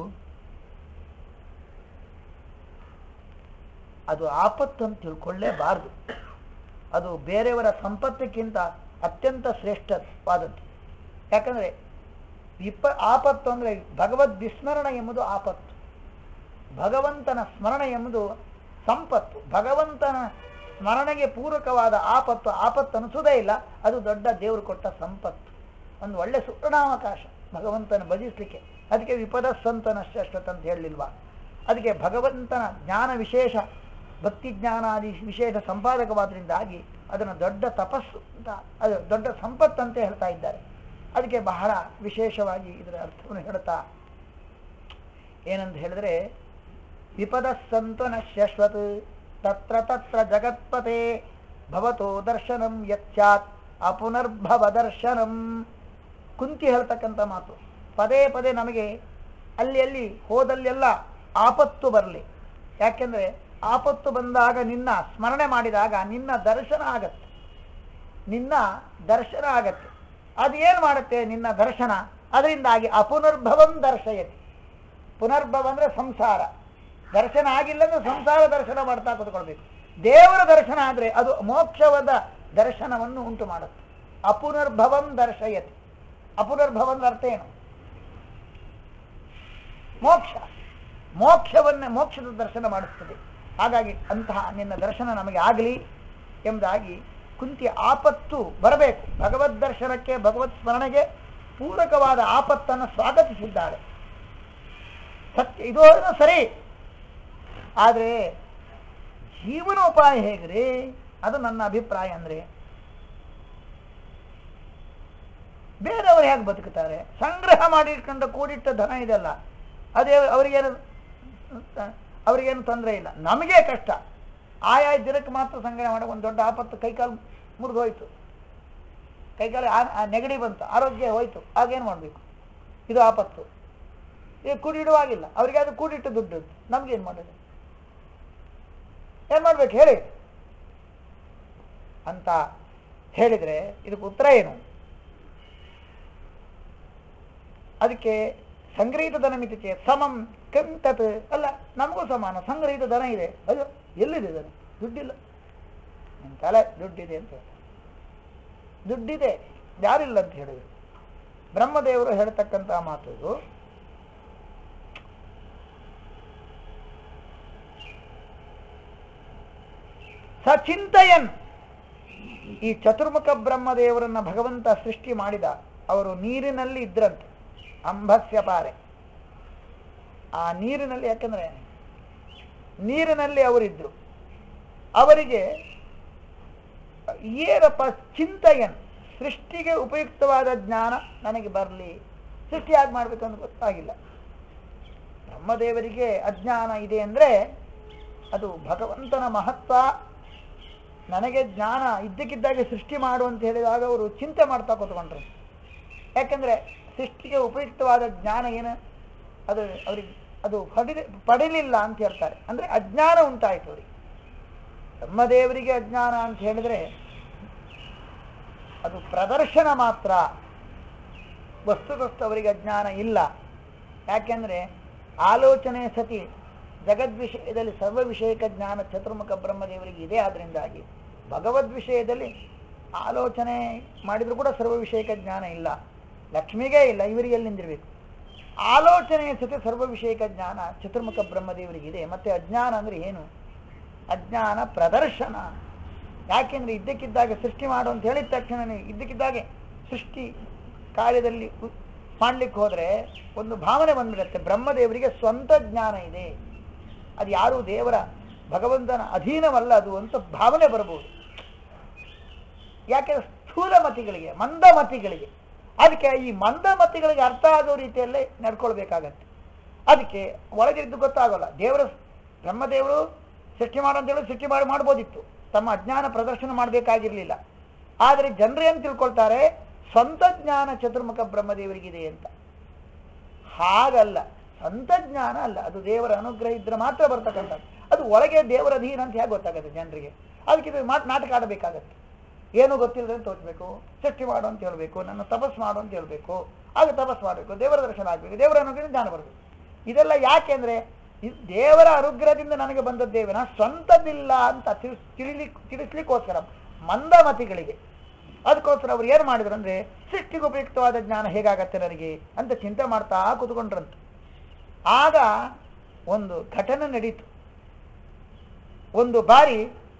ಆಪತ್ತು ಅಂತ ತಿಳ್ಕೊಳ್ಳೇಬಾರದು. ಅದು ಬೇರೆಯವರ ಸಂಪತ್ತಿಗಿಂತ ಅತ್ಯಂತ ಶ್ರೇಷ್ಠವಾದದ್ದು. ಯಾಕಂದರೆ ಆಪತ್ತು ಅಂದರೆ ಭಗವದ್ ವಿಸ್ಮರಣ ಎಂಬುದು ಆಪತ್ತು, ಭಗವಂತನ ಸ್ಮರಣೆ ಎಂಬುದು ಸಂಪತ್ತು. ಭಗವಂತನ ಸ್ಮರಣೆಗೆ ಪೂರಕವಾದ ಆಪತ್ತು ಅನಿಸೋದೇ ಇಲ್ಲ. ಅದು ದೊಡ್ಡ ದೇವರು ಕೊಟ್ಟ ಸಂಪತ್ತು, ಒಂದು ಒಳ್ಳೆ ಸುವರ್ಣಾವಕಾಶ ಭಗವಂತನ ಭಜಿಸಲಿಕ್ಕೆ. ಅದಕ್ಕೆ ವಿಪದ ಸಂತನ ಶ್ರೇಷ್ಠತೆ ಅಂತ ಹೇಳಲಿಲ್ವಾ? ಅದಕ್ಕೆ ಭಗವಂತನ ಜ್ಞಾನ ವಿಶೇಷ, ಭಕ್ತಿ ಜ್ಞಾನಾದಿ ವಿಶೇಷ ಸಂಪಾದಕವಾದ್ರಿಂದಾಗಿ ಅದನ್ನು ದೊಡ್ಡ ತಪಸ್ಸು ಅಂತ, ಅದು ದೊಡ್ಡ ಸಂಪತ್ತಂತೆ ಹೇಳ್ತಾ ಇದ್ದಾರೆ. ಅದಕ್ಕೆ ಬಹಳ ವಿಶೇಷವಾಗಿ ಇದರ ಅರ್ಥವನ್ನು ಹೇಳ್ತಾ ಏನಂತ ಹೇಳಿದ್ರೆ, ವಿಪದ ಸಂತನ ಶಾಶ್ವತ ತತ್ರ ತತ್ರ ಜಗತ್ಪತೆ ಭವತೋ ದರ್ಶನಂ ಯಚ್ಚಾತ್ ಅಪುನರ್ಭವ ದರ್ಶನಂ. ಕುಂತಿ ಹೇಳ್ತಕ್ಕಂಥ ಮಾತು. ಪದೇ ಪದೇ ನಮಗೆ ಅಲ್ಲಿ ಹೋದಲ್ಲೆಲ್ಲ ಆಪತ್ತು ಬರಲಿ. ಯಾಕೆಂದರೆ ಆಪತ್ತು ಬಂದಾಗ ನಿನ್ನ ಸ್ಮರಣೆ ಮಾಡಿದಾಗ ನಿನ್ನ ದರ್ಶನ ಆಗತ್ತೆ. ಅದು ಏನು ಮಾಡುತ್ತೆ ನಿನ್ನ ದರ್ಶನ? ಅದರಿಂದಾಗಿ ಅಪುನರ್ಭವಂ ದರ್ಶಯತಿ. ಪುನರ್ಭವ ಅಂದರೆ ಸಂಸಾರ. ದರ್ಶನ ಆಗಿಲ್ಲ ಅಂದ್ರೆ ಸಂಸಾರ ದರ್ಶನ ಮಾಡ್ತಾ ಕೂತ್ಕೊಳ್ಬೇಕು. ದೇವರ ದರ್ಶನ ಆದರೆ ಅದು ಮೋಕ್ಷವಾದ ದರ್ಶನವನ್ನು ಉಂಟು ಮಾಡುತ್ತೆ. ಅಪುನರ್ಭವಂ ದರ್ಶಯತಿ. ಅಪುನರ್ಭವದ ಅರ್ಥ ಏನು? ಮೋಕ್ಷದ ದರ್ಶನ ಮಾಡಿಸ್ತದೆ. ಹಾಗಾಗಿ ಅಂತಹ ನಿನ್ನ ದರ್ಶನ ನಮಗೆ ಆಗಲಿ ಎಂಬುದಾಗಿ ಕುಂತಿ ಆಪತ್ತು ಬರಬೇಕು. ಭಗವದ್ ದರ್ಶನಕ್ಕೆ, ಭಗವತ್ ಸ್ಮರಣೆಗೆ ಪೂರಕವಾದ ಆಪತ್ತನ್ನು ಸ್ವಾಗತಿಸಿದ್ದಾಳೆ. ಸತ್ಯ, ಇದು ಸರಿ. ಆದರೆ ಜೀವನೋಪಾಯ ಹೇಗ್ರಿ? ಅದು ನನ್ನ ಅಭಿಪ್ರಾಯ. ಅಂದರೆ ಬೇರೆಯವರು ಹೇಗೆ ಬದುಕುತ್ತಾರೆ? ಸಂಗ್ರಹ ಮಾಡಿಟ್ಕೊಂಡು ಕೂಡಿಟ್ಟ ಧನ ಇದೆಲ್ಲ, ಅದೇ ಅವರಿಗೇನು ತೊಂದರೆ ಇಲ್ಲ. ನಮಗೆ ಕಷ್ಟ. ಆಯಾ ದಿನಕ್ಕೆ ಮಾತ್ರ ಸಂಗ್ರಹ ಮಾಡೋಕೆ ಒಂದು ದೊಡ್ಡ ಆಪತ್ತು, ಕೈಕಾಲು ಮುರಿದು ಹೋಯ್ತು, ಕೈಕಾಲು ನೆಗಡಿ ಬಂತು, ಆರೋಗ್ಯ ಹೋಯ್ತು, ಆಗೇನು ಮಾಡಬೇಕು? ಇದು ಆಪತ್ತು. ಈಗ ಕೂಡಿಡುವಾಗಿಲ್ಲ, ಅವರಿಗೆ ಅದು ಕೂಡಿಟ್ಟು ದುಡ್ಡು, ನಮ್ಗೇನು ಮಾಡೋದು? ಏನು ಮಾಡ್ಬೇಕು ಹೇಳಿ ಅಂತ ಹೇಳಿದರೆ ಇದಕ್ಕೆ ಉತ್ತರ ಏನು? ಅದಕ್ಕೆ ಸಂಗ್ರಹಿತ ಧನ ಮಿತಿಕೆ ಸಮಂ ಕೆಂತತ್. ಅಲ್ಲ, ನಮಗೂ ಸಮಾನ ಸಂಗ್ರಹಿತ ಧನ ಇದೆ. ಅಯ್ಯೋ, ಎಲ್ಲಿದೆ ಧನ? ದುಡ್ಡಿಲ್ಲ. ನಿಮ್ಮ ತಲೆ ದುಡ್ಡಿದೆ ಅಂತ ಹೇಳಿ, ದುಡ್ಡಿದೆ, ಯಾರಿಲ್ಲ ಅಂತ ಹೇಳಿದ್ರು. ಬ್ರಹ್ಮದೇವರು ಹೇಳ್ತಕ್ಕಂಥ ಮಾತು ಸಚಿಂತಯನ್. ಈ ಚತುರ್ಮುಖ ಬ್ರಹ್ಮದೇವರನ್ನ ಭಗವಂತ ಸೃಷ್ಟಿ ಮಾಡಿದ. ಅವರು ನೀರಿನಲ್ಲಿ ಇದ್ರಂತೆ, ಅಂಬಸ್ಯ ಪಾರೆ. ಆ ನೀರಿನಲ್ಲಿ, ಯಾಕಂದ್ರೆ ನೀರಿನಲ್ಲಿ ಅವರಿದ್ರು, ಅವರಿಗೆ ಏನಪ್ಪ ಚಿಂತಯನ್, ಸೃಷ್ಟಿಗೆ ಉಪಯುಕ್ತವಾದ ಜ್ಞಾನ ನನಗೆ ಬರಲಿ, ಸೃಷ್ಟಿ ಯಾಕೆ ಮಾಡಬೇಕು ಅಂತ ಗೊತ್ತಾಗಿಲ್ಲ. ಬ್ರಹ್ಮದೇವರಿಗೆ ಅಜ್ಞಾನ ಇದೆ ಅಂದರೆ ಅದು ಭಗವಂತನ ಮಹತ್ವ. ನನಗೆ ಜ್ಞಾನ ಇದ್ದಕ್ಕಿದ್ದಾಗೆ ಸೃಷ್ಟಿ ಮಾಡು ಅಂತ ಹೇಳಿದಾಗ ಅವರು ಚಿಂತೆ ಮಾಡ್ತಾ ಕೂತ್ಕೊಂಡ್ರು. ಯಾಕೆಂದರೆ ಸೃಷ್ಟಿಗೆ ಉಪಯುಕ್ತವಾದ ಜ್ಞಾನ ಏನು ಅದು ಅವ್ರಿಗೆ ಅದು ಪಡಿಲಿಲ್ಲ ಅಂತ ಹೇಳ್ತಾರೆ. ಅಂದರೆ ಅಜ್ಞಾನ ಉಂಟಾಯಿತು ಅವರಿಗೆ. ಬ್ರಹ್ಮದೇವರಿಗೆ ಅಜ್ಞಾನ ಅಂತ ಹೇಳಿದ್ರೆ ಅದು ಪ್ರದರ್ಶನ ಮಾತ್ರ, ವಸ್ತುತಸ್ತು ಅವರಿಗೆ ಅಜ್ಞಾನ ಇಲ್ಲ. ಯಾಕೆಂದರೆ ಆಲೋಚನೆ ಸತಿ ಜಗದ್ವಿಷಯದಲ್ಲಿ ಸರ್ವ ವಿಷಯಕ ಜ್ಞಾನ ಚತುರ್ಮುಖ ಬ್ರಹ್ಮದೇವರಿಗೆ ಇದೆ. ಆದ್ದರಿಂದಾಗಿ ಭಗವದ್ ವಿಷಯದಲ್ಲಿ ಆಲೋಚನೆ ಮಾಡಿದರೂ ಕೂಡ ಸರ್ವ ವಿಷಯಕ ಜ್ಞಾನ ಇಲ್ಲ, ಲಕ್ಷ್ಮಿಗೇ ಇಲ್ಲ, ಇವರಿಗೆ ಎಲ್ಲಿಂದಿರಬೇಕು. ಆಲೋಚನೆಯ ಸತಿ ಸರ್ವ ವಿಷಯಕ ಜ್ಞಾನ ಚತುರ್ಮುಖ ಬ್ರಹ್ಮದೇವರಿಗಿದೆ. ಮತ್ತೆ ಅಜ್ಞಾನ ಅಂದರೆ ಏನು? ಅಜ್ಞಾನ ಪ್ರದರ್ಶನ. ಯಾಕೆಂದ್ರೆ ಇದ್ದಕ್ಕಿದ್ದಾಗೆ ಸೃಷ್ಟಿ ಮಾಡು ಅಂತ ಹೇಳಿದ ತಕ್ಷಣ ಇದ್ದಕ್ಕಿದ್ದಾಗೆ ಸೃಷ್ಟಿ ಕಾರ್ಯದಲ್ಲಿ ಮಾಡ್ಲಿಕ್ಕೆ ಹೋದ್ರೆ ಒಂದು ಭಾವನೆ ಬಂದ್ಬಿಡುತ್ತೆ, ಬ್ರಹ್ಮದೇವರಿಗೆ ಸ್ವಂತ ಜ್ಞಾನ ಇದೆ, ಅದು ಯಾರು ದೇವರ ಭಗವಂತನ ಅಧೀನವಲ್ಲ ಅದು ಅಂತ ಭಾವನೆ ಬರಬಹುದು. ಯಾಕೆ ಸ್ಥೂಲ ಮತಿಗಳಿಗೆ, ಮಂದಮತಿಗಳಿಗೆ, ಅದಕ್ಕೆ ಈ ಮಂದಮತಿಗಳಿಗೆ ಅರ್ಥ ಆಗೋ ರೀತಿಯಲ್ಲೇ ನಡ್ಕೊಳ್ಬೇಕಾಗತ್ತೆ. ಅದಕ್ಕೆ ಒಳಗಿದ್ದು ಗೊತ್ತಾಗೋಲ್ಲ. ಬ್ರಹ್ಮದೇವರು ಸೃಷ್ಟಿ ಮಾಡು ಅಂತ ಹೇಳಿ ಸೃಷ್ಟಿ ಮಾಡ್ಬೋದಿತ್ತು, ತಮ್ಮ ಅಜ್ಞಾನ ಪ್ರದರ್ಶನ ಮಾಡಬೇಕಾಗಿರ್ಲಿಲ್ಲ. ಆದರೆ ಜನರು ಏನು ತಿಳ್ಕೊಳ್ತಾರೆ, ಸ್ವಂತ ಜ್ಞಾನ ಚತುರ್ಮುಖ ಬ್ರಹ್ಮದೇವರಿಗಿದೆ ಅಂತ. ಹಾಗಲ್ಲ, ಸ್ವಂತ ಜ್ಞಾನ ಅಲ್ಲ, ಅದು ದೇವರ ಅನುಗ್ರಹ ಇದ್ರೆ ಮಾತ್ರ ಬರ್ತಕ್ಕಂಥದ್ದು. ಅದು ಒಳಗೆ ದೇವರ ಅಧೀನ ಅಂತ ಹೇಗೆ ಗೊತ್ತಾಗುತ್ತೆ ಜನರಿಗೆ? ಅದಕ್ಕೆ ಇದು ನಾಟಕ ಆಡಬೇಕಾಗತ್ತೆ. ಏನು ಗೊತ್ತಿಲ್ಲದೆ ತೋಚಬೇಕು, ಸೃಷ್ಟಿ ಮಾಡು ಅಂತ ಹೇಳಬೇಕು, ನನ್ನ ತಪಸ್ ಮಾಡು ಅಂತ ಹೇಳಬೇಕು, ಆಗ ತಪಸ್ ಮಾಡಬೇಕು, ದೇವರ ದರ್ಶನ ಆಗಬೇಕು, ದೇವರ ಅನುಗ್ರಹ ಜ್ಞಾನ ಬರಬೇಕು. ಇದೆಲ್ಲ ಯಾಕೆಂದ್ರೆ ದೇವರ ಅನುಗ್ರಹದಿಂದ ನನಗೆ ಬಂದದ್ದೇವಿನ ಸ್ವಂತದಿಲ್ಲ ಅಂತ ತಿಳಿಸ್ಲಿಕ್ಕೋಸ್ಕರ ಮಂದಮತಿಗಳಿಗೆ. ಅದಕ್ಕೋಸ್ಕರ ಅವ್ರು ಏನು ಮಾಡಿದ್ರು ಅಂದ್ರೆ ಸೃಷ್ಟಿಗೆ ಉಪಯುಕ್ತವಾದ ಜ್ಞಾನ ಹೇಗಾಗತ್ತೆ ನನಗೆ ಅಂತ ಚಿಂತೆ ಮಾಡ್ತಾ ಕೂತ್ಕೊಂಡ್ರಂತ. ಆಗ ಒಂದು ಘಟನೆ ನಡೀತು. ಒಂದು ಬಾರಿ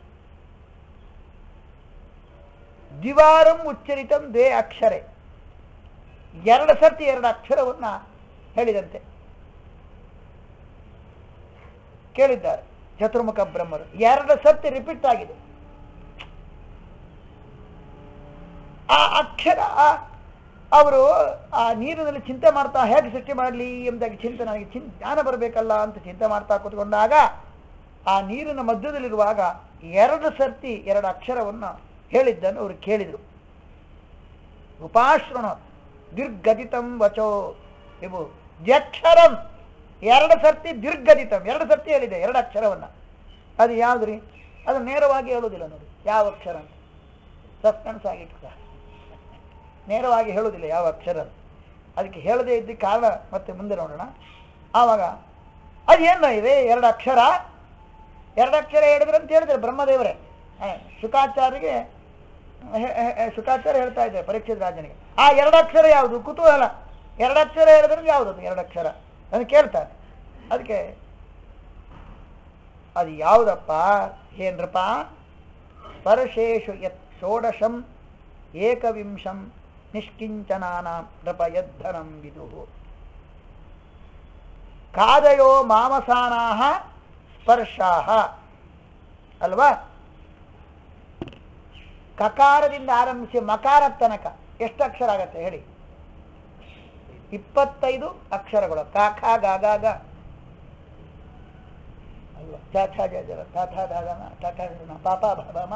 ದಿವಾರಂ ಉಚ್ಚರಿತಂ ದ್ವೇ ಅಕ್ಷರೆ, 2 ಸರ್ತಿ 2 ಅಕ್ಷರವನ್ನ ಹೇಳಿದಂತೆ ಕೇಳಿದ್ದಾರೆ ಚತುರ್ಮುಖ ಬ್ರಹ್ಮರು. 2 ಸರ್ತಿ ರಿಪೀಟ್ ಆಗಿದೆ. ಆ ಅಕ್ಷರ ಅವರು ಆ ನೀರಿನಲ್ಲಿ ಚಿಂತೆ ಮಾಡ್ತಾ ಹೇಗೆ ಸೃಷ್ಟಿ ಮಾಡಲಿ ಎಂಬುದಾಗಿ ಚಿಂತೆ, ನನಗೆ ಜ್ಞಾನ ಬರಬೇಕಲ್ಲ ಅಂತ ಚಿಂತೆ ಮಾಡ್ತಾ ಕೂತ್ಕೊಂಡಾಗ ಆ ನೀರಿನ ಮಧ್ಯದಲ್ಲಿರುವಾಗ 2 ಸರ್ತಿ 2 ಅಕ್ಷರವನ್ನು ಹೇಳಿದ್ದನ್ನು ಅವರು ಕೇಳಿದರು. ಉಪಾಶ್ರಣ ದೀರ್ಘದಿತಂ ವಚೋ ಇವು ಜಕ್ಷರಂ, 2 ಸರ್ತಿ ದೀರ್ಘದಿತಂ, 2 ಸರ್ತಿ ಹೇಳಿದೆ 2 ಅಕ್ಷರವನ್ನ. ಅದು ಯಾವ್ದ್ರಿ? ಅದು ನೇರವಾಗಿ ಹೇಳುವುದಿಲ್ಲ ನೋಡಿ ಯಾವ ಅಕ್ಷರ ಅಂತ, ಸಸ್ಪೆನ್ಸ್ ಆಗಿಟ್ಟ, ನೇರವಾಗಿ ಹೇಳುವುದಿಲ್ಲ ಯಾವ ಅಕ್ಷರ ಅಂತ. ಅದಕ್ಕೆ ಹೇಳದೇ ಇದ್ದ ಕಾರಣ ಮತ್ತೆ ಮುಂದೆ ನೋಡೋಣ. ಆವಾಗ ಅದೇನ ಇದೆ 2 ಅಕ್ಷರ, 2 ಅಕ್ಷರ ಹೇಳಿದ್ರೆ ಅಂತ ಹೇಳಿದ್ರೆ ಬ್ರಹ್ಮದೇವರೇ ಶುಕಾಚಾರ್ಯ ಹೇಳ್ತಾ ಇದ್ದಾರೆ ಪರೀಕ್ಷಿತ ರಾಜನಿಗೆ, ಆ 2 ಅಕ್ಷರ ಯಾವುದು? ಕುತೂಹಲ. 2 ಅಕ್ಷರ ಹೇಳಿದ್ರೆ ಯಾವುದು 2 ಅಕ್ಷರ ಅದನ್ನು ಕೇಳ್ತಾನೆ. ಅದಕ್ಕೆ ಅದು ಯಾವುದಪ್ಪ ಏನ್ರಪ್ಪ? ಸ್ಪರ್ಶೇಶು ಯತ್ ಷೋಡಶಂ ಏಕವಿಂಶಂ ನಿಷ್ಕಿಂಚನಾನಾಂ ನೃಪಯದ್ಧನಂ ವಿದುಃ ಕಾದಯೋ ಮಾಮಸಾನಾಹ ಸ್ಪರ್ಶಾಹ ಅಲ್ವಾ? ಕಕಾರದಿಂದ ಆರಂಭಿಸಿ ಮಕಾರ ತನಕ ಎಷ್ಟು ಅಕ್ಷರ ಆಗತ್ತೆ ಹೇಳಿ? 25 ಅಕ್ಷರಗಳು. ಕ ಖ ಗ ಗ ಗ ಅಲ್ವಾ? ಛ ಛ ಜ ಜ ಥ ಥ ದ ದ ಮ ಠ ಠ ಣ ಪ ಪ ಭ ಭ ಮ.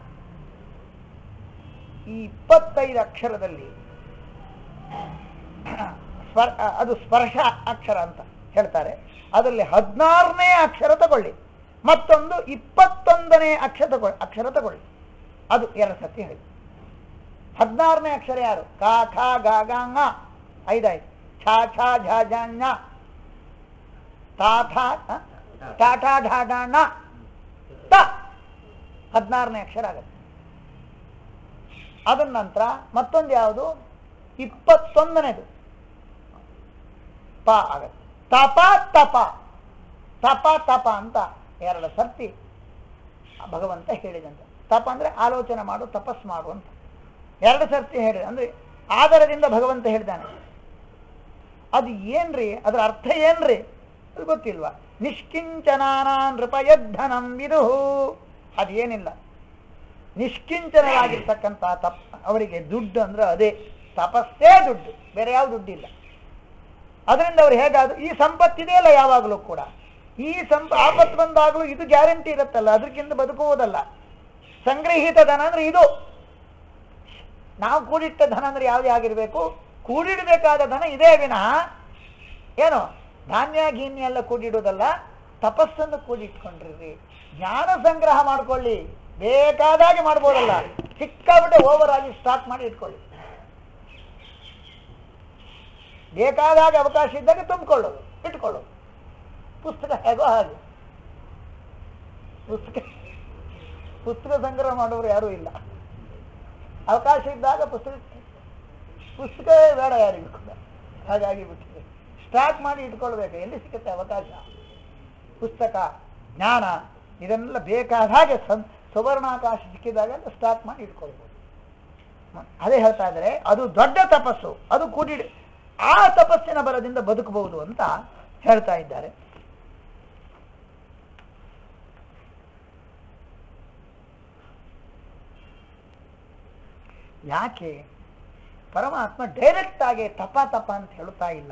ಈ 25 ಅಕ್ಷರದಲ್ಲಿ ಅದು ಸ್ಪರ್ಶ ಅಕ್ಷರ ಅಂತ ಹೇಳ್ತಾರೆ. ಅದರಲ್ಲಿ 16ನೇ ಅಕ್ಷರ ತಗೊಳ್ಳಿ, ಮತ್ತೊಂದು 21ನೇ ಅಕ್ಷರ ತಗೊಳ್ಳಿ. ಅದು 2 ಸರ್ತಿ ಹೇಳಿ. 16ನೇ ಅಕ್ಷರ ಯಾರು? ಕ ಖ ಗ ಗ ङ 5 ಆಯ್ತು. ಛ ಛ ಝ ಝ ಞ ತ ಥ ಟ ಠ ಢ ಢ ಣ ತ 16ನೇ ಅಕ್ಷರ ಆಗುತ್ತೆ. ಅದರ ನಂತರ ಮತ್ತೊಂದು ಯಾವುದು? 21ನೇದು ಪ ಆಗತ್ತೆ. ತಪ ತಪ ತಪ ತಪ ಅಂತ 2 ಸರ್ತಿ ಭಗವಂತ ಹೇಳಿದಂತೆ. ತಪ ಅಂದ್ರೆ ಆಲೋಚನೆ ಮಾಡು, ತಪಸ್ ಮಾಡು ಅಂತ 2 ಸರ್ತಿ ಹೇಳಿದ. ಅಂದ್ರೆ ಆಧಾರದಿಂದ ಭಗವಂತ ಹೇಳಿದ್ದಾನೆ. ಅದು ಏನ್ರಿ? ಅದರ ಅರ್ಥ ಏನ್ರಿ? ಅದು ಗೊತ್ತಿಲ್ವಾ? ನಿಷ್ಕಿಂಚನಾನ ನೃಪಯದ್ಧನಂ ವಿದುಹು, ಅದೇನಿಲ್ಲ. ನಿಷ್ಕಿಂಚನವಾಗಿರ್ತಕ್ಕಂಥ ಅವರಿಗೆ ದುಡ್ಡು ಅಂದ್ರೆ ಅದೇ ತಪಸ್ಸೇ ದುಡ್ಡು, ಬೇರೆ ಯಾವ ದುಡ್ಡಿಲ್ಲ. ಅದರಿಂದ ಅವ್ರು ಹೇಗಾದ್ರು ಈ ಸಂಪತ್ತಿದೆ ಅಲ್ಲ, ಯಾವಾಗಲೂ ಕೂಡ ಈ ಆಪತ್ತು ಬಂದಾಗಲೂ ಇದು ಗ್ಯಾರಂಟಿ ಇರುತ್ತಲ್ಲ, ಅದಕ್ಕಿಂತ ಬದುಕುವುದಲ್ಲ. ಸಂಗ್ರಹಿತ ಧನ ಅಂದ್ರೆ ಇದು. ನಾವು ಕೂಡಿಟ್ಟ ಧನ ಅಂದ್ರೆ ಯಾವುದೇ ಆಗಿರ್ಬೇಕು, ಕೂಡಿಡಬೇಕಾದ ಧನ ಇದೇ ವಿನಃ ಏನು ಧಾನ್ಯ ಗೀನ್ಯ ಎಲ್ಲ ಕೂಡಿಡುವುದಲ್ಲ. ತಪಸ್ಸನ್ನು ಕೂಡಿಟ್ಕೊಂಡ್ರಿ, ಜ್ಞಾನ ಸಂಗ್ರಹ ಮಾಡ್ಕೊಳ್ಳಿ. ಬೇಕಾದಾಗೆ ಮಾಡ್ಬೋದಲ್ಲ, ಸಿಕ್ಕಾಬಿಟ್ಟೆ ಓವರ್ ಆಗಿ ಸ್ಟಾಕ್ ಮಾಡಿ ಇಟ್ಕೊಳ್ಳಿ. ಬೇಕಾದಾಗ ಅವಕಾಶ ಇದ್ದಾಗ ತುಂಬಿಕೊಳ್ಳೋದು, ಇಟ್ಕೊಳ್ಳೋದು. ಪುಸ್ತಕ ಹೇಗೋ ಹಾಗೆ, ಪುಸ್ತಕ ಸಂಗ್ರಹ ಮಾಡೋರು ಯಾರೂ ಇಲ್ಲ. ಅವಕಾಶ ಇದ್ದಾಗ ಪುಸ್ತಕವೇ ಬೇಡ ಯಾರಿಗೂ ಕೂಡ, ಹಾಗಾಗಿ ಬಿಟ್ಟಿದೆ. ಸ್ಟಾರ್ಟ್ ಮಾಡಿ ಇಟ್ಕೊಳ್ಬೇಕು, ಎಲ್ಲಿ ಸಿಗುತ್ತೆ ಅವಕಾಶ. ಪುಸ್ತಕ, ಜ್ಞಾನ ಇದನ್ನೆಲ್ಲ ಬೇಕಾದ ಹಾಗೆ ಸುವರ್ಣಾಕಾಶ ಸಿಕ್ಕಿದಾಗ ಸ್ಟಾರ್ಟ್ ಮಾಡಿ ಇಟ್ಕೊಳ್ಬೋದು. ಅದೇ ಹೇಳ್ತಾ ಇದ್ದಾರೆ, ಅದು ದೊಡ್ಡ ತಪಸ್ಸು, ಅದು ಕೂಡಿ ಆ ತಪಸ್ಸಿನ ಬಲದಿಂದ ಬದುಕಬಹುದು ಅಂತ ಹೇಳ್ತಾ ಇದ್ದಾರೆ. ಯಾಕೆ ಪರಮಾತ್ಮ ಡೈರೆಕ್ಟ್ ಆಗಿ ತಪ ಅಂತ ಹೇಳ್ತಾ ಇಲ್ಲ,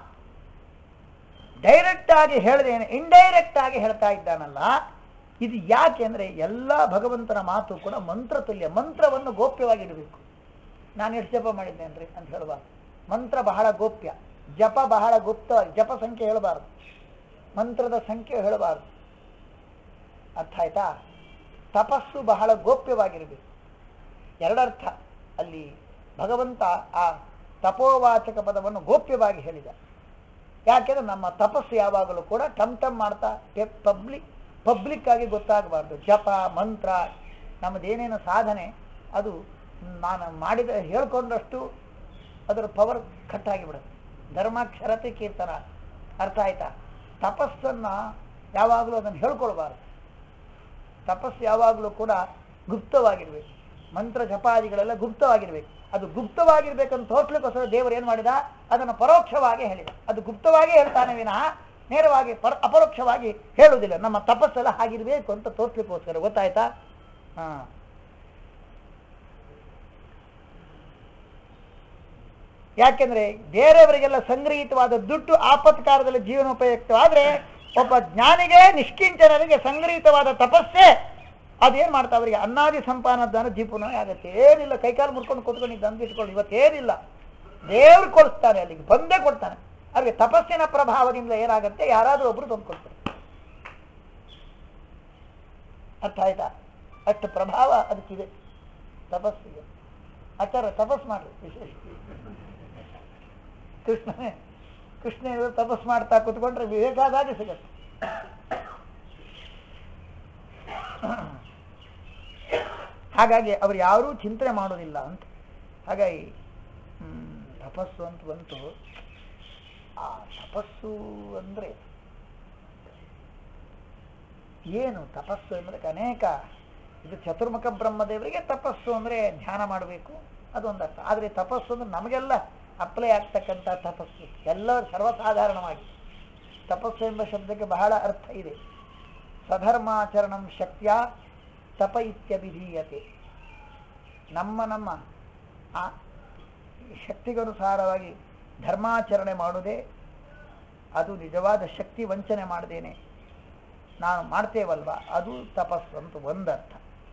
ಡೈರೆಕ್ಟ್ ಆಗಿ ಹೇಳದೇನೆ ಇಂಡೈರೆಕ್ಟ್ ಆಗಿ ಹೇಳ್ತಾ ಇದ್ದಾನಲ್ಲ. ಇದು ಯಾಕೆ ಅಂದ್ರೆ ಎಲ್ಲ ಭಗವಂತನ ಮಾತು ಕೂಡ ಮಂತ್ರ ತುಲ್ಯ. ಮಂತ್ರವನ್ನು ಗೋಪ್ಯವಾಗಿಡಬೇಕು. ನಾನು ಎಷ್ಟು ಜಪ ಮಾಡಿದ್ದೇನ್ರಿ ಅಂತ ಹೇಳಬಾರ್ದು. ಮಂತ್ರ ಬಹಳ ಗೋಪ್ಯ, ಜಪ ಬಹಳ ಗುಪ್ತವಾಗಿ, ಜಪ ಸಂಖ್ಯೆ ಹೇಳಬಾರ್ದು, ಮಂತ್ರದ ಸಂಖ್ಯೆ ಹೇಳಬಾರ್ದು. ಅರ್ಥ ಆಯ್ತಾ? ತಪಸ್ಸು ಬಹಳ ಗೋಪ್ಯವಾಗಿರಬೇಕು. ಎರಡರ್ಥ ಅಲ್ಲಿ ಭಗವಂತ ಆ ತಪೋವಾಚಕ ಪದವನ್ನು ಗೋಪ್ಯವಾಗಿ ಹೇಳಿದ. ಯಾಕೆಂದ್ರೆ ನಮ್ಮ ತಪಸ್ಸು ಯಾವಾಗಲೂ ಕೂಡ ಟಮ್ ಮಾಡ್ತಾ ಪಬ್ಲಿಕ್ ಆಗಿ ಗೊತ್ತಾಗಬಾರ್ದು. ಜಪ ಮಂತ್ರ ನಮ್ಮದೇನೇನು ಸಾಧನೆ ಅದು ನಾನು ಮಾಡಿದ ಹೇಳ್ಕೊಂಡಷ್ಟು ಅದರ ಪವರ್ ಕಟ್ಟಾಗಿಬಿಡುತ್ತೆ. ಧರ್ಮಾಕ್ಷರತೆ ಕೀರ್ತನ, ಅರ್ಥ ಆಯ್ತಾ? ತಪಸ್ಸನ್ನ ಯಾವಾಗಲೂ ಅದನ್ನು ಹೇಳ್ಕೊಳ್ಬಾರ್ದು. ತಪಸ್ಸು ಯಾವಾಗಲೂ ಕೂಡ ಗುಪ್ತವಾಗಿರ್ಬೇಕು. ಮಂತ್ರ ಜಪಾದಿಗಳೆಲ್ಲ ಗುಪ್ತವಾಗಿರ್ಬೇಕು. ಅದು ಗುಪ್ತವಾಗಿರ್ಬೇಕಂತ ತೋರ್ಸ್ಲಿಕ್ಕೋಸ್ಕರ ದೇವರು ಏನು ಮಾಡಿದ, ಅದನ್ನು ಪರೋಕ್ಷವಾಗಿ ಹೇಳಿದ. ಅದು ಗುಪ್ತವಾಗಿ ಹೇಳ್ತಾನೆ ವಿನಃ ನೇರವಾಗಿ ಅಪರೋಕ್ಷವಾಗಿ ಹೇಳುವುದಿಲ್ಲ. ನಮ್ಮ ತಪಸ್ಸೆಲ್ಲ ಹಾಗಿರ್ಬೇಕು ಅಂತ ತೋರ್ಸ್ಲಿಕ್ಕೋಸ್ಕರ, ಗೊತ್ತಾಯ್ತಾ? ಯಾಕೆಂದ್ರೆ ಬೇರೆಯವರಿಗೆಲ್ಲ ಸಂಗ್ರಹಿತವಾದ ದುಡ್ಡು ಆಪತ್ಕಾರದಲ್ಲಿ ಜೀವನೋಪಯುಕ್ತವಾದ್ರೆ, ಒಬ್ಬ ಜ್ಞಾನಿಗೆ ನಿಷ್ಕಿಂಚನರಿಗೆ ಸಂಗ್ರಹಿತವಾದ ತಪಸ್ಸೇ ಅದೇನ್ ಮಾಡ್ತಾ ಅವರಿಗೆ ಅನ್ನಾದಿ ಸಂಪಾದನ ಜೀಪುನ ಆಗತ್ತೆ. ಏನಿಲ್ಲ, ಕೈಕಾಲು ಮುರ್ಕೊಂಡು ಕೂತ್ಕೊಂಡು ಅಂದಿಟ್ಕೊಂಡು ಇವತ್ತೇನಿಲ್ಲ, ದೇವ್ರು ಕೊಡಿಸ್ತಾನೆ, ಅಲ್ಲಿಗೆ ಬಂದೇ ಕೊಡ್ತಾನೆ. ಅವ್ರಿಗೆ ತಪಸ್ಸಿನ ಪ್ರಭಾವದಿಂದ ಏನಾಗುತ್ತೆ, ಯಾರಾದ್ರೂ ಒಬ್ರು ತಂದ್ಕೊಡ್ತಾರೆ. ಅರ್ಥ ಆಯ್ತಾ? ಅಷ್ಟು ಪ್ರಭಾವ ಅದಕ್ಕಿದೆ ತಪಸ್ಸಿಗೆ. ಆಚಾರ ತಪಸ್ ಮಾಡ್ರಿ, ವಿಶೇಷ ಕೃಷ್ಣ ತಪಸ್ ಮಾಡ್ತಾ ಕೂತ್ಕೊಂಡ್ರೆ ಬೇಕಾದಾಗೆ ಸಿಗತ್ತೆ. ಹಾಗಾಗಿ ಅವ್ರು ಯಾರೂ ಚಿಂತನೆ ಮಾಡೋದಿಲ್ಲ ಅಂತ. ಹಾಗಾಗಿ ತಪಸ್ಸು ಅಂತ ಬಂತು. ಆ ತಪಸ್ಸು ಅಂದ್ರೆ ಏನು? ತಪಸ್ಸು ಅಂದ್ರೆ ಅನೇಕ ಇದು ಚತುರ್ಮುಖ ಬ್ರಹ್ಮದೇವರಿಗೆ ತಪಸ್ಸು ಅಂದ್ರೆ ಧ್ಯಾನ ಮಾಡಬೇಕು, ಅದೊಂದು ಅರ್ಥ. ಆದ್ರೆ ತಪಸ್ಸು ಅಂದ್ರೆ ನಮಗೆಲ್ಲ ಅಪ್ಲೈ ಆಗ್ತಕ್ಕಂಥ ತಪಸ್ಸು, ಎಲ್ಲರೂ ಸರ್ವಸಾಧಾರಣವಾಗಿ ತಪಸ್ಸು ಎಂಬ ಶಬ್ದಕ್ಕೆ ಬಹಳ ಅರ್ಥ ಇದೆ. ಸ್ವಧರ್ಮಾಚರಣಂ ಶಕ್ತಿಯ ತಪ ಇತ್ಯಭಿಧೀಯತೆ. ನಮ್ಮ ಆ ಶಕ್ತಿಗನುಸಾರವಾಗಿ ಧರ್ಮಾಚರಣೆ ಮಾಡುವುದೇ ಅದು ನಿಜವಾದ ಶಕ್ತಿ. ವಂಚನೆ ಮಾಡದೇನೆ ನಾವು ಮಾಡ್ತೇವಲ್ವ, ಅದು ತಪಸ್ಸು ಅಂತ ಒಂದರ್ಥ.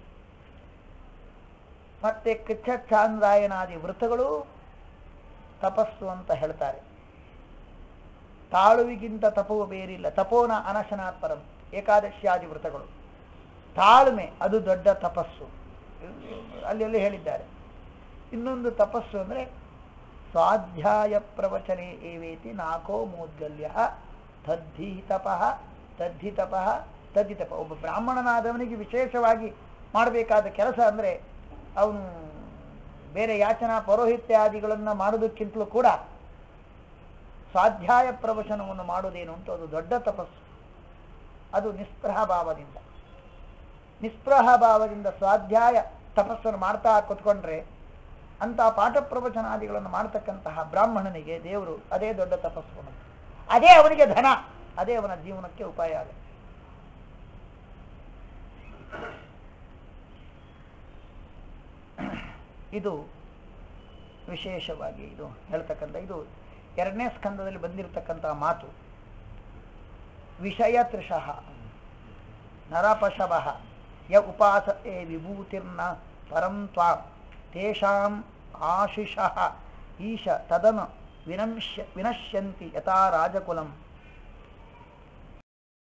ಮತ್ತೆ ಕೃಚ್ಛಾಂದ್ರಾಯನಾದಿ ವೃತ್ತಗಳು ತಪಸ್ಸು ಅಂತ ಹೇಳ್ತಾರೆ. ತಾಳುವಿಗಿಂತ ತಪವು ಬೇರಿಲ್ಲ. ತಪೋನ ಅನಶನಾತ್ ಪರಂ, ಏಕಾದಶಿಯಾದಿ ವೃತ್ತಗಳು. ತಾಳ್ಮೆ ಅದು ದೊಡ್ಡ ತಪಸ್ಸು, ಅಲ್ಲಿ ಹೇಳಿದ್ದಾರೆ. ಇನ್ನೊಂದು ತಪಸ್ಸು ಅಂದ್ರೆ ಸ್ವಾಧ್ಯಾಯ ಪ್ರವಚನೆ ಏವೇತಿ ನಾಕೋ ಮೌದ್ಗಲ್ಯ ತದ್ಧಿ ತಪಃ ತದ್ಧಿ ತಪಃ ತದ್ಧಿ ತಪ. ಒಬ್ಬ ಬ್ರಾಹ್ಮಣನಾದವನಿಗೆ ವಿಶೇಷವಾಗಿ ಮಾಡಬೇಕಾದ ಕೆಲಸ ಅಂದ್ರೆ ಅವನು ಬೇರೆ ಯಾಚನಾ ಪೌರೋಹಿತ್ಯಾದಿಗಳನ್ನು ಮಾಡೋದಕ್ಕಿಂತಲೂ ಕೂಡ ಸ್ವಾಧ್ಯಾಯ ಪ್ರವಚನವನ್ನು ಮಾಡುವುದೇನು ಅಂತ ಅದು ದೊಡ್ಡ ತಪಸ್ಸು. ಅದು ನಿಸ್ಪೃಹ ಭಾವದಿಂದ ಸ್ವಾಧ್ಯಾಯ ತಪಸ್ಸನ್ನು ಮಾಡ್ತಾ ಕೂತ್ಕೊಂಡ್ರೆ ಅಂತ ಪಾಠ ಪ್ರವಚನಾದಿಗಳನ್ನು ಮಾಡ್ತಕ್ಕಂತಹ ಬ್ರಾಹ್ಮಣನಿಗೆ ದೇವರು ಅದೇ ದೊಡ್ಡ ತಪಸ್ಸು, ಅದೇ ಅವನಿಗೆ ಧನ. ಅದೇ ಅವನ ಜೀವನಕ್ಕೆ ಉಪಾಯ ಆಗುತ್ತೆ. ಇದು ವಿಶೇಷವಾಗಿ ಇದು ಹೇಳ್ತಕ್ಕಂಥ, ಇದು 2ನೇ ಸ್ಕಂದದಲ್ಲಿ ಬಂದಿರತಕ್ಕಂತಹ ಮಾತು. ವಿಷಯ ತೃಷಃ ನರಪಶವಃ ಯ ಉಪಾಸತೆ ವಿಭೂತಿರ್ನ ಪರಂ ತ್ವಾಂ ತೇಷಾಂ ಆಶಿಷಃ ಈಶ ತದನು ವಿನಶ್ಯಂತಿ ಯಥಾ ರಾಜಕುಲಂ